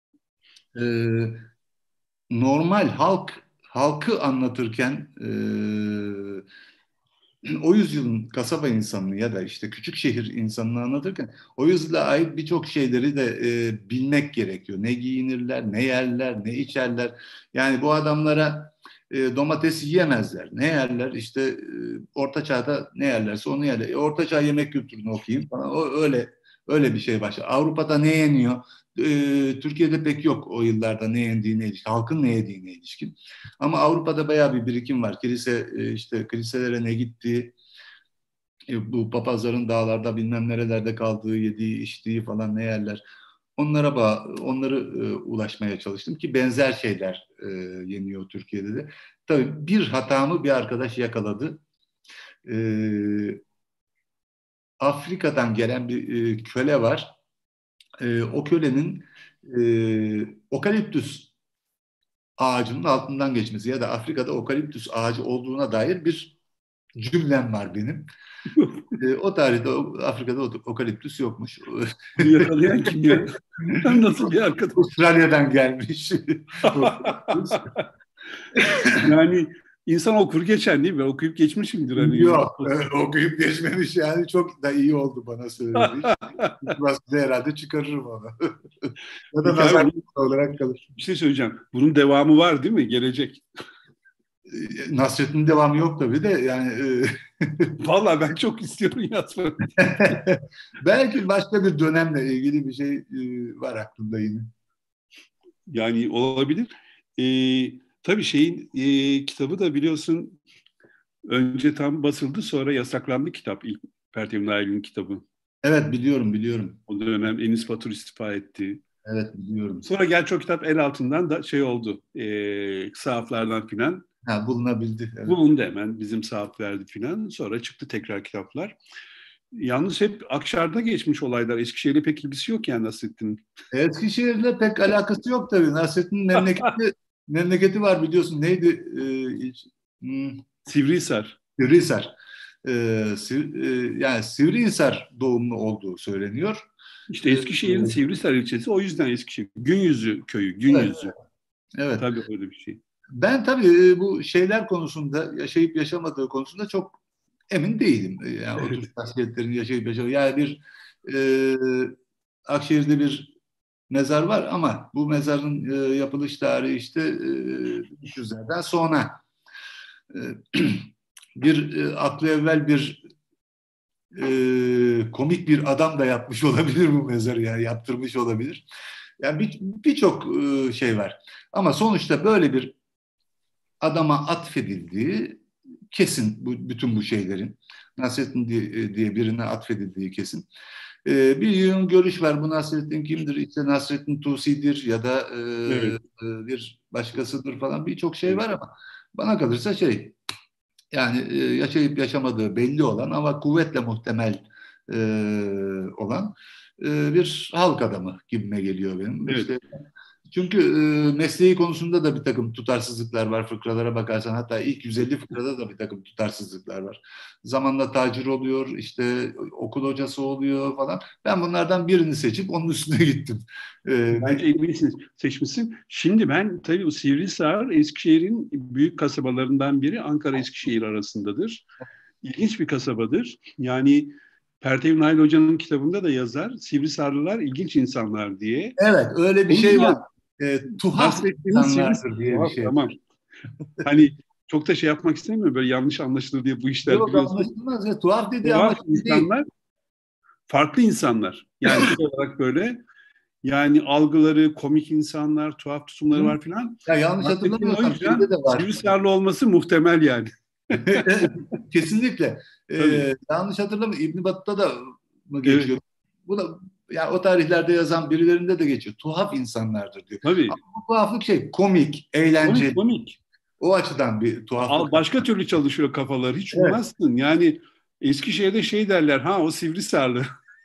Normal halkı anlatırken o yüzyılın kasaba insanını ya da işte küçük şehir insanını anlatırken o yüzyıla ait birçok şeyleri de bilmek gerekiyor. Ne giyinirler, ne yerler, ne içerler. Yani bu adamlara domates yiyemezler. Ne yerler? İşte Orta Çağ'da ne yerlerse onu yerler. Orta Çağ yemek kültürünü okuyayım falan. O öyle bir şey başlar. Avrupa'da ne yeniyor? Türkiye'de pek yok o yıllarda ne yendiğine ilişkin, halkın ne yediğine ilişkin. Ama Avrupa'da bayağı bir birikim var. İşte kiliselere ne gittiği, bu papazların dağlarda bilmem nerelerde kaldığı, yediği, içtiği falan ne yerler. Onları ulaşmaya çalıştım ki benzer şeyler yeniyor Türkiye'de de. Tabii bir hatamı bir arkadaş yakaladı. Afrika'dan gelen bir köle var. O kölenin okaliptüs ağacının altından geçmesi ya da Afrika'da okaliptüs ağacı olduğuna dair bir cümlem var benim. O tarihte Afrika'da okaliptüs yokmuş. Bunu yakalayan kim ya? Nasıl bir arkadaş? Avustralya'dan gelmiş. Yani insan okur geçer değil mi? Okuyup geçmişimdir hani. Yok, okuyup geçmemiş yani çok da iyi oldu bana söylediği. Size herhalde çıkarırım onu. Ya da nazar olarak kalır. Bir şey söyleyeceğim. Bunun devamı var değil mi? Gelecek. Nasrettin'in devamı yok tabii de yani. Vallahi ben çok istiyorum yazmayı. Belki başka bir dönemle ilgili bir şey var aklımda yine. Yani olabilir. Tabii kitabı da biliyorsun önce tam basıldı sonra yasaklandı kitap. İlk Pertev Nail'in kitabı. Evet biliyorum. O dönem Enis Batur istifa etti. Evet biliyorum. Sonra gerçi o kitap el altından da oldu. Sahaflardan filan. Bulunabildi. Evet. Bulundu hemen bizim sahaf verdi filan. Sonra çıktı tekrar kitaplar. Yalnız hep Akşar'da geçmiş olaylar. Eskişehir'le pek ilgisi yok yani Nasrettin'in. Eskişehir'le pek alakası yok tabii. Nasrettin'in memleketi var biliyorsun. Neydi? Sivrihisar. Sivrihisar. Yani Sivrihisar doğumlu olduğu söyleniyor. İşte Eskişehir'in Sivrihisar ilçesi o yüzden Eskişehir. Günyüzü köyü, Günyüzü. Evet. Tabii öyle bir şey. Ben tabii bu şeyler konusunda, yaşayıp yaşamadığı konusunda çok emin değilim. Yani o tür şahsiyetlerin yaşayıp yaşamadığı. Yani bir Akşehir'de bir mezar var ama bu mezarın yapılış tarihi işte 300'lerden sonra. Aklı evvel bir komik bir adam da yapmış olabilir bu mezarı, yani yaptırmış olabilir. Yani birçok şey var. Ama sonuçta böyle bir adama atfedildiği kesin, bütün bu şeylerin Nasrettin diye birine atfedildiği kesin. Bir yığın görüş var. Bu Nasrettin kimdir? İşte Nasrettin Tusi'dir ya da Evet. bir başkasıdır falan, birçok şey var ama bana kalırsa yani yaşayıp yaşamadığı belli olan ama kuvvetle muhtemel olan bir halk adamı gibime geliyor benim. Evet. İşte, çünkü mesleği konusunda da bir takım tutarsızlıklar var fıkralara bakarsan. Hatta ilk 150 fıkrada da bir takım tutarsızlıklar var. Zamanla tacir oluyor, işte okul hocası oluyor falan. Ben bunlardan birini seçip onun üstüne gittim. Bence en iyisini seçmişsin. Şimdi ben tabii o Sivrihisar Eskişehir'in büyük kasabalarından biri, Ankara-Eskişehir arasındadır. İlginç bir kasabadır. Yani Pertev Nail Hoca'nın kitabında da yazar, Sivrihisarlılar ilginç insanlar diye. Evet, öyle bir şey var. Tuhaf insanlardır diye bir şey. Tamam. Hani çok da yapmak istemiyorum, böyle yanlış anlaşılır diye bu işler Yok, biliyorsun. anlaşılmaz ya. Tuhaf dediği Tuhaf anlaşılır insanlar, değil. farklı insanlar. Yani olarak böyle, yani algıları, komik insanlar, tuhaf tutumları var filan. Ya yanlış hatırlamıyorsam O yüzden şeyde de var. Sivrihisarlı olması muhtemel yani. Kesinlikle. Yanlış hatırlamıyorum. İbn Battuta da mı geçiyor? Evet. Bu da yani o tarihlerde yazan birilerinde de geçiyor. Tuhaf insanlardır diyor. Tabii. Ama bu tuhaflık komik, eğlenceli. Komik. O açıdan bir tuhaflık. Başka türlü çalışıyor kafalar. Hiç Evet. ummazsın. Yani Eskişehir'de şey derler. Ha, o Sivrisarlı.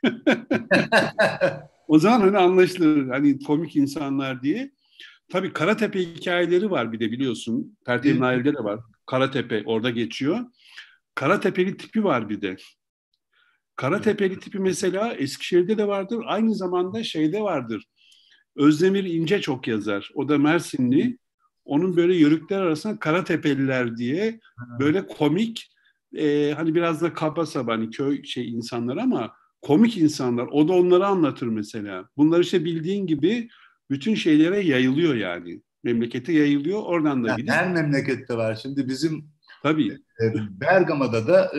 O zaman hani anlaşılır. Hani komik insanlar diye. Tabii Karatepe hikayeleri var bir de, biliyorsun. Pertev Nail'de de var. Karatepe orada geçiyor. Karatepe'li tipi var bir de. Karatepe'li tipi mesela Eskişehir'de de vardır. Aynı zamanda şeyde vardır. Özdemir İnce çok yazar. O da Mersinli. Onun böyle yörükler arasında Karatepeliler diye böyle komik, hani biraz da kaba saba, hani köy insanlar ama komik insanlar. O da onları anlatır mesela. Bunlar işte bildiğin gibi bütün şeylere yayılıyor yani. Memlekete yayılıyor. Oradan da Yani bilip her memlekette var. Şimdi bizim tabii. Bergama'da da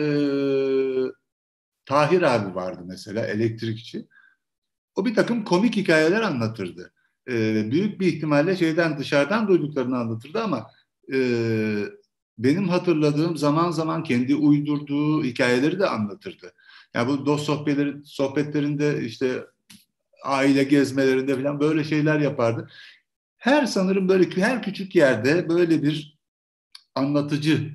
Tahir abi vardı mesela, elektrikçi. O bir takım komik hikayeler anlatırdı. Büyük bir ihtimalle şeyden, dışarıdan duyduklarını anlatırdı ama e, benim hatırladığım zaman zaman kendi uydurduğu hikayeleri de anlatırdı. Yani bu dost sohbetlerinde, işte aile gezmelerinde falan böyle şeyler yapardı. Sanırım böyle her küçük yerde böyle bir anlatıcı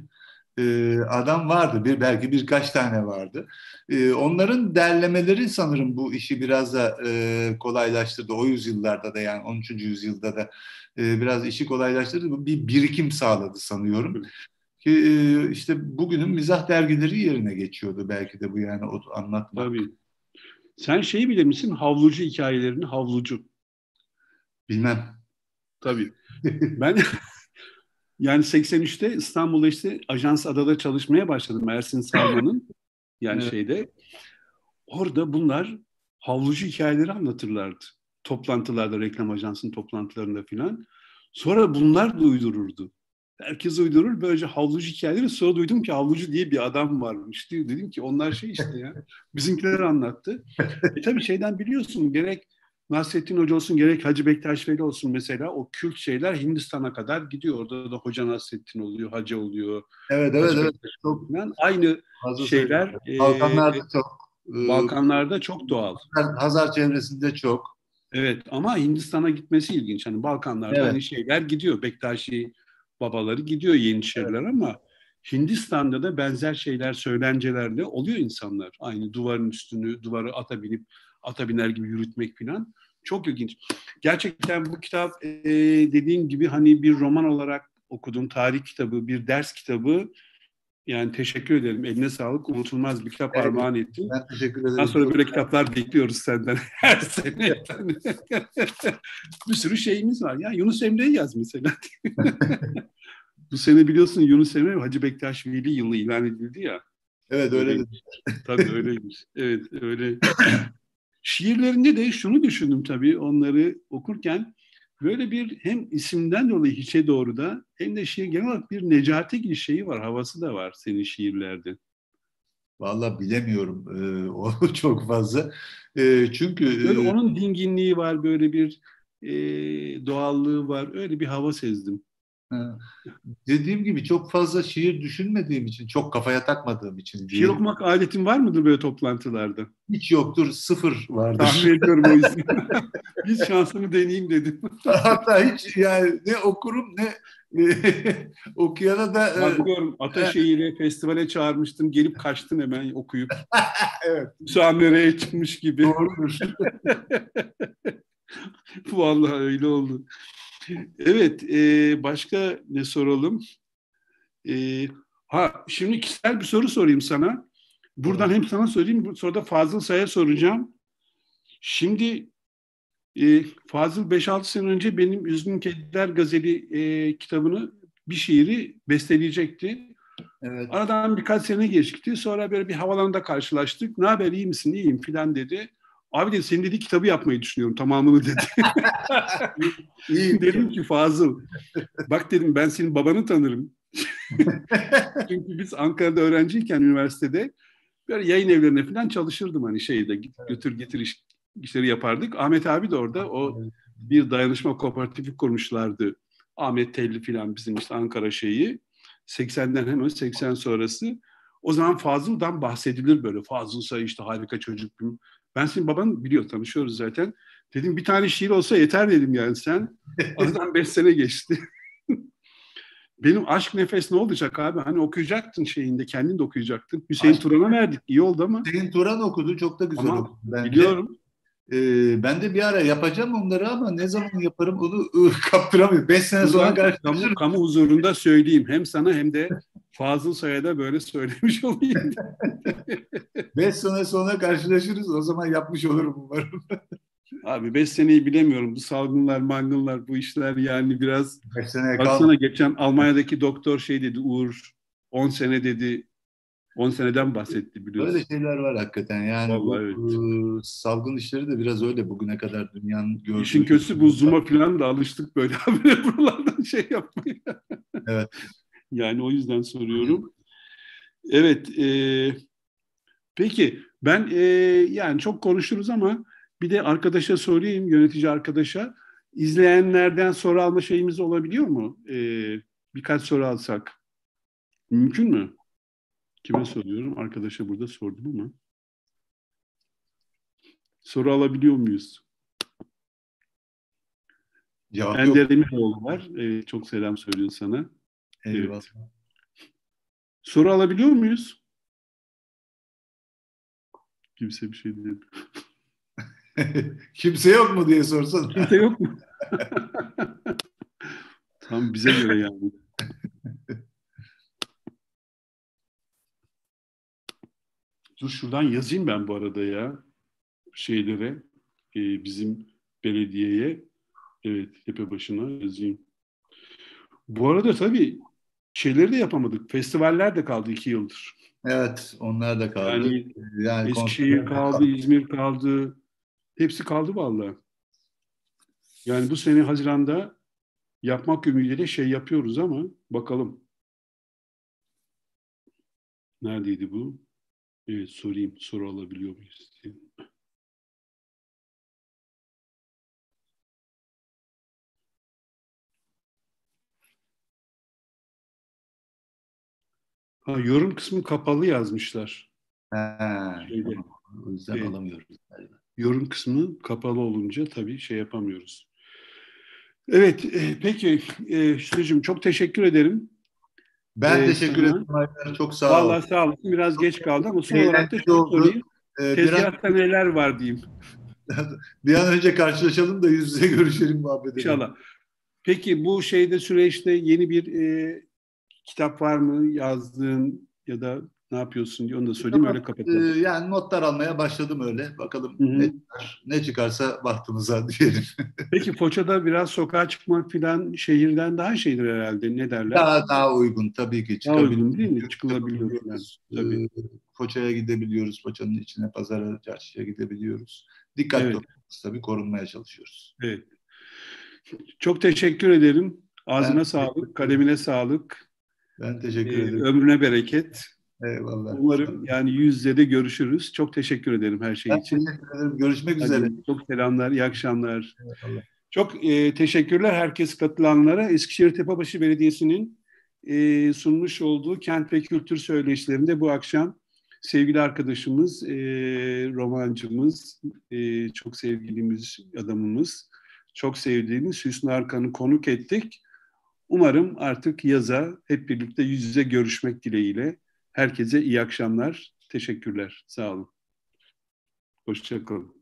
adam vardı. Belki birkaç tane vardı. Onların derlemeleri sanırım bu işi biraz da kolaylaştırdı. O yüzyıllarda da, yani 13. yüzyılda da biraz işi kolaylaştırdı. Bir birikim sağladı sanıyorum. Ki işte bugünün mizah dergileri yerine geçiyordu belki de bu, yani o anlatmak. Tabii. Sen şeyi bilir misin? Havlucu hikayelerini, havlucu. Bilmem. Tabii. Ben yani 83'te İstanbul'da işte Ajans Adada çalışmaya başladım. Ersin Sarman'ın yani Evet. şeyde. Orada bunlar havlucu hikayeleri anlatırlardı. Toplantılarda, reklam ajansının toplantılarında filan. Sonra bunlar da uydururdu. Herkes uydurur. Böylece havlucu hikayeleri. Sonra duydum ki havlucu diye bir adam varmış diye. Dedim ki onlar şey işte ya. Bizimkiler anlattı. Tabii şeyden biliyorsun, gerek Nasrettin Hoca olsun gerek Hacı Bektaş Veli olsun mesela, o kült şeyler Hindistan'a kadar gidiyor. Orada da Hoca Nasrettin oluyor, Hacı oluyor, Evet, evet, Hacı evet. Bektaş oluyor Çok falan. Aynı fazla sayıda. şeyler Balkanlarda çok. Balkanlarda çok doğal. Hazar çevresinde çok. Evet, ama Hindistan'a gitmesi ilginç. Hani Balkanlarda Evet. hani şeyler gidiyor. Bektaşi babaları gidiyor Yeniçeriler ama Hindistan'da da benzer şeyler, söylencelerde oluyor insanlar. Aynı duvarın üstünü, duvarı ata binip ata biner gibi yürütmek falan. Çok ilginç. Gerçekten bu kitap dediğin gibi hani bir roman olarak okudum. Tarih kitabı, bir ders kitabı. Yani teşekkür ederim. Eline sağlık. Unutulmaz bir kitap Evet, armağan ettin. ben teşekkür Daha ederim. sonra böyle kitaplar bekliyoruz senden her sene. Bir sürü şeyimiz var. Ya Yunus Emre'yi yaz mesela. Bu sene biliyorsun Yunus Emre Hacı Bektaş Veli yılı ilan edildi ya. Evet, öyle de. Öyleymiş. Tabii öyleymiş. Evet öyle. Şiirlerinde de şunu düşündüm tabii onları okurken. Böyle bir hem isimden dolayı hiçe doğru da hem de şiir genel olarak bir Necatigil şeyi var. Havası da var senin şiirlerde. Vallahi bilemiyorum. O çok fazla. Çünkü Böyle onun dinginliği var, böyle bir doğallığı var. Öyle bir hava sezdim. dediğim gibi çok fazla şiir düşünmediğim için, çok kafaya takmadığım için Şiir diyelim. okumak adetin var mıdır böyle toplantılarda? Hiç yoktur, sıfır vardır. Tahmin ediyorum o yüzden. Bir şansımı deneyeyim dedim. Hatta hiç, yani ne okurum ne okuyana da Hatırlıyorum Ataşehir'e festivale çağırmıştım. Gelip kaçtın hemen okuyup. evet, Müsamereye çıkmış gibi. doğrudur. Vallahi öyle oldu. Evet, başka ne soralım? E, şimdi kişisel bir soru sorayım sana. Buradan hem sana sorayım, sonra da Fazıl Say'a soracağım. Şimdi Fazıl 5-6 sene önce benim Üzgün Kediler Gazeli kitabını, bir şiiri besteleyecekti. Evet. Aradan birkaç sene geçti. Sonra böyle bir havalarında karşılaştık. Ne haber, iyi misin? İyiyim filan dedi. Abi dedi, senin dedi kitabı yapmayı düşünüyorum tamamını dedi. İyi. Dedim ki Fazıl, bak dedim, ben senin babanı tanırım. Çünkü biz Ankara'da öğrenciyken üniversitede böyle yayın evlerine falan çalışırdım, hani şeyde götür getir işleri yapardık. Ahmet abi de orada, o bir dayanışma kooperatifi kurmuşlardı. Ahmet Telli falan, bizim işte Ankara şeyi. 80'den hemen 80 sonrası. O zaman Fazıl'dan bahsedilir böyle. Fazıl Say işte harika çocuk. Ben senin baban biliyor, tanışıyoruz zaten. Dedim bir tane şiir olsa yeter dedim yani sen. Aradan 5 sene geçti. Benim aşk nefes ne olacak abi? Hani okuyacaktın şeyinde, kendin de okuyacaktın. Hüseyin Turan'a verdik, iyi oldu ama. Hüseyin Turan okudu, çok da güzel Ama okudu bence. biliyorum. Ben de bir ara yapacağım onları ama ne zaman yaparım onu kaptıramıyorum. 5 sene sonra karşılaşırız. Kamu huzurunda söyleyeyim. Hem sana hem de Fazıl Say'a da böyle söylemiş olayım. 5 sene sonra karşılaşırız. O zaman yapmış olurum umarım. Abi 5 seneyi bilemiyorum. Bu salgınlar, mangınlar, bu işler yani biraz... 5 seneye Baksana kaldı. geçen Almanya'daki doktor şey dedi, Uğur 10 sene dedi. 10 seneden bahsetti biliyorsun. Öyle şeyler var hakikaten. Yani Vallahi bu evet. salgın işleri de biraz öyle bugüne kadar dünyanın gördüğü. İşin kötüsü bu Zoom'a falan da alıştık böyle habire buralardan şey yapmaya. Evet. Yani o yüzden soruyorum. Evet. Peki ben yani çok konuşuruz ama bir de arkadaşa sorayım, yönetici arkadaşa. İzleyenlerden soru alma şeyimiz olabiliyor mu? Birkaç soru alsak. Mümkün mü? Kime soruyorum? Arkadaşa burada sordum ama. Soru alabiliyor muyuz? Cevap yok. Ender Emiroğlu var. Çok selam söylüyor sana. Eyvallah. Evet. Soru alabiliyor muyuz? Kimse bir şey değil. Kimse yok mu diye sorsan. Kimse yok mu? Tam bize göre yani. Dur şuradan yazayım ben bu arada ya. Şeylere, bizim belediyeye. Evet, tepe başına yazayım. Bu arada tabii şeyleri de yapamadık. Festivaller de kaldı 2 yıldır. Evet, onlar da kaldı. Yani Yani Eskişehir konserler kaldı, İzmir kaldı. Hepsi kaldı vallahi. Yani bu sene Haziran'da yapmak ümidiyle şey yapıyoruz ama bakalım. Neredeydi bu? Evet sorayım. Soru alabiliyor muyuz diye. Ha, yorum kısmı kapalı yazmışlar. Şeyde. Tamam. O yüzden Evet, alamıyoruz galiba. yorum kısmı kapalı olunca tabii şey yapamıyoruz. Evet, peki Hüsnü'cüğüm çok teşekkür ederim Ben teşekkür sana. ederim Aydar. Çok sağ ol. Vallahi sağ olasın. Biraz geç kaldı ama son olarak da Eğlenceli şunu oldu. sorayım. Bir an, Tezgahta neler var diyeyim bir an önce karşılaşalım da yüz yüze görüşelim, muhabbet edelim. inşallah. Peki bu şeyde süreçte yeni bir kitap var mı yazdığın ya da ne yapıyorsun diye onu da söyleyeyim öyle kapatalım. Yani notlar almaya başladım öyle. Bakalım Hı hı. ne çıkarsa bahtımıza diyelim. Peki Foça'da biraz sokağa çıkmak falan şehirden daha şeydir herhalde. Ne derler? Daha uygun tabii ki, Daha uygun çıkabiliyoruz. değil mi? Yürüyüş Çıkılabiliyor falan. yapabiliyoruz. Tabii. Foça'ya gidebiliyoruz. Foça'nın içine, pazara, çarşıya gidebiliyoruz. Dikkatli Evet. olıyoruz tabii, korunmaya çalışıyoruz. Evet. Çok teşekkür ederim. Ben Ağzına teşekkür sağlık, ederim. kalemine sağlık, Ben teşekkür ederim. ömrüne bereket. Eyvallah. Umarım yani yüz yüze de görüşürüz. Çok teşekkür ederim her şey Ben için. teşekkür ederim. Görüşmek üzere. Hadi çok selamlar, iyi akşamlar. Eyvallah. Çok teşekkürler herkes katılanlara. Eskişehir Tepebaşı Belediyesi'nin sunmuş olduğu kent ve kültür söyleşilerinde bu akşam sevgili arkadaşımız, romancımız, çok sevgilimiz adamımız, çok sevdiğimiz Hüsnü Arkan'ı konuk ettik. Umarım artık yaza hep birlikte yüz yüze görüşmek dileğiyle. Herkese iyi akşamlar. Teşekkürler. Sağ olun. Hoşça kalın.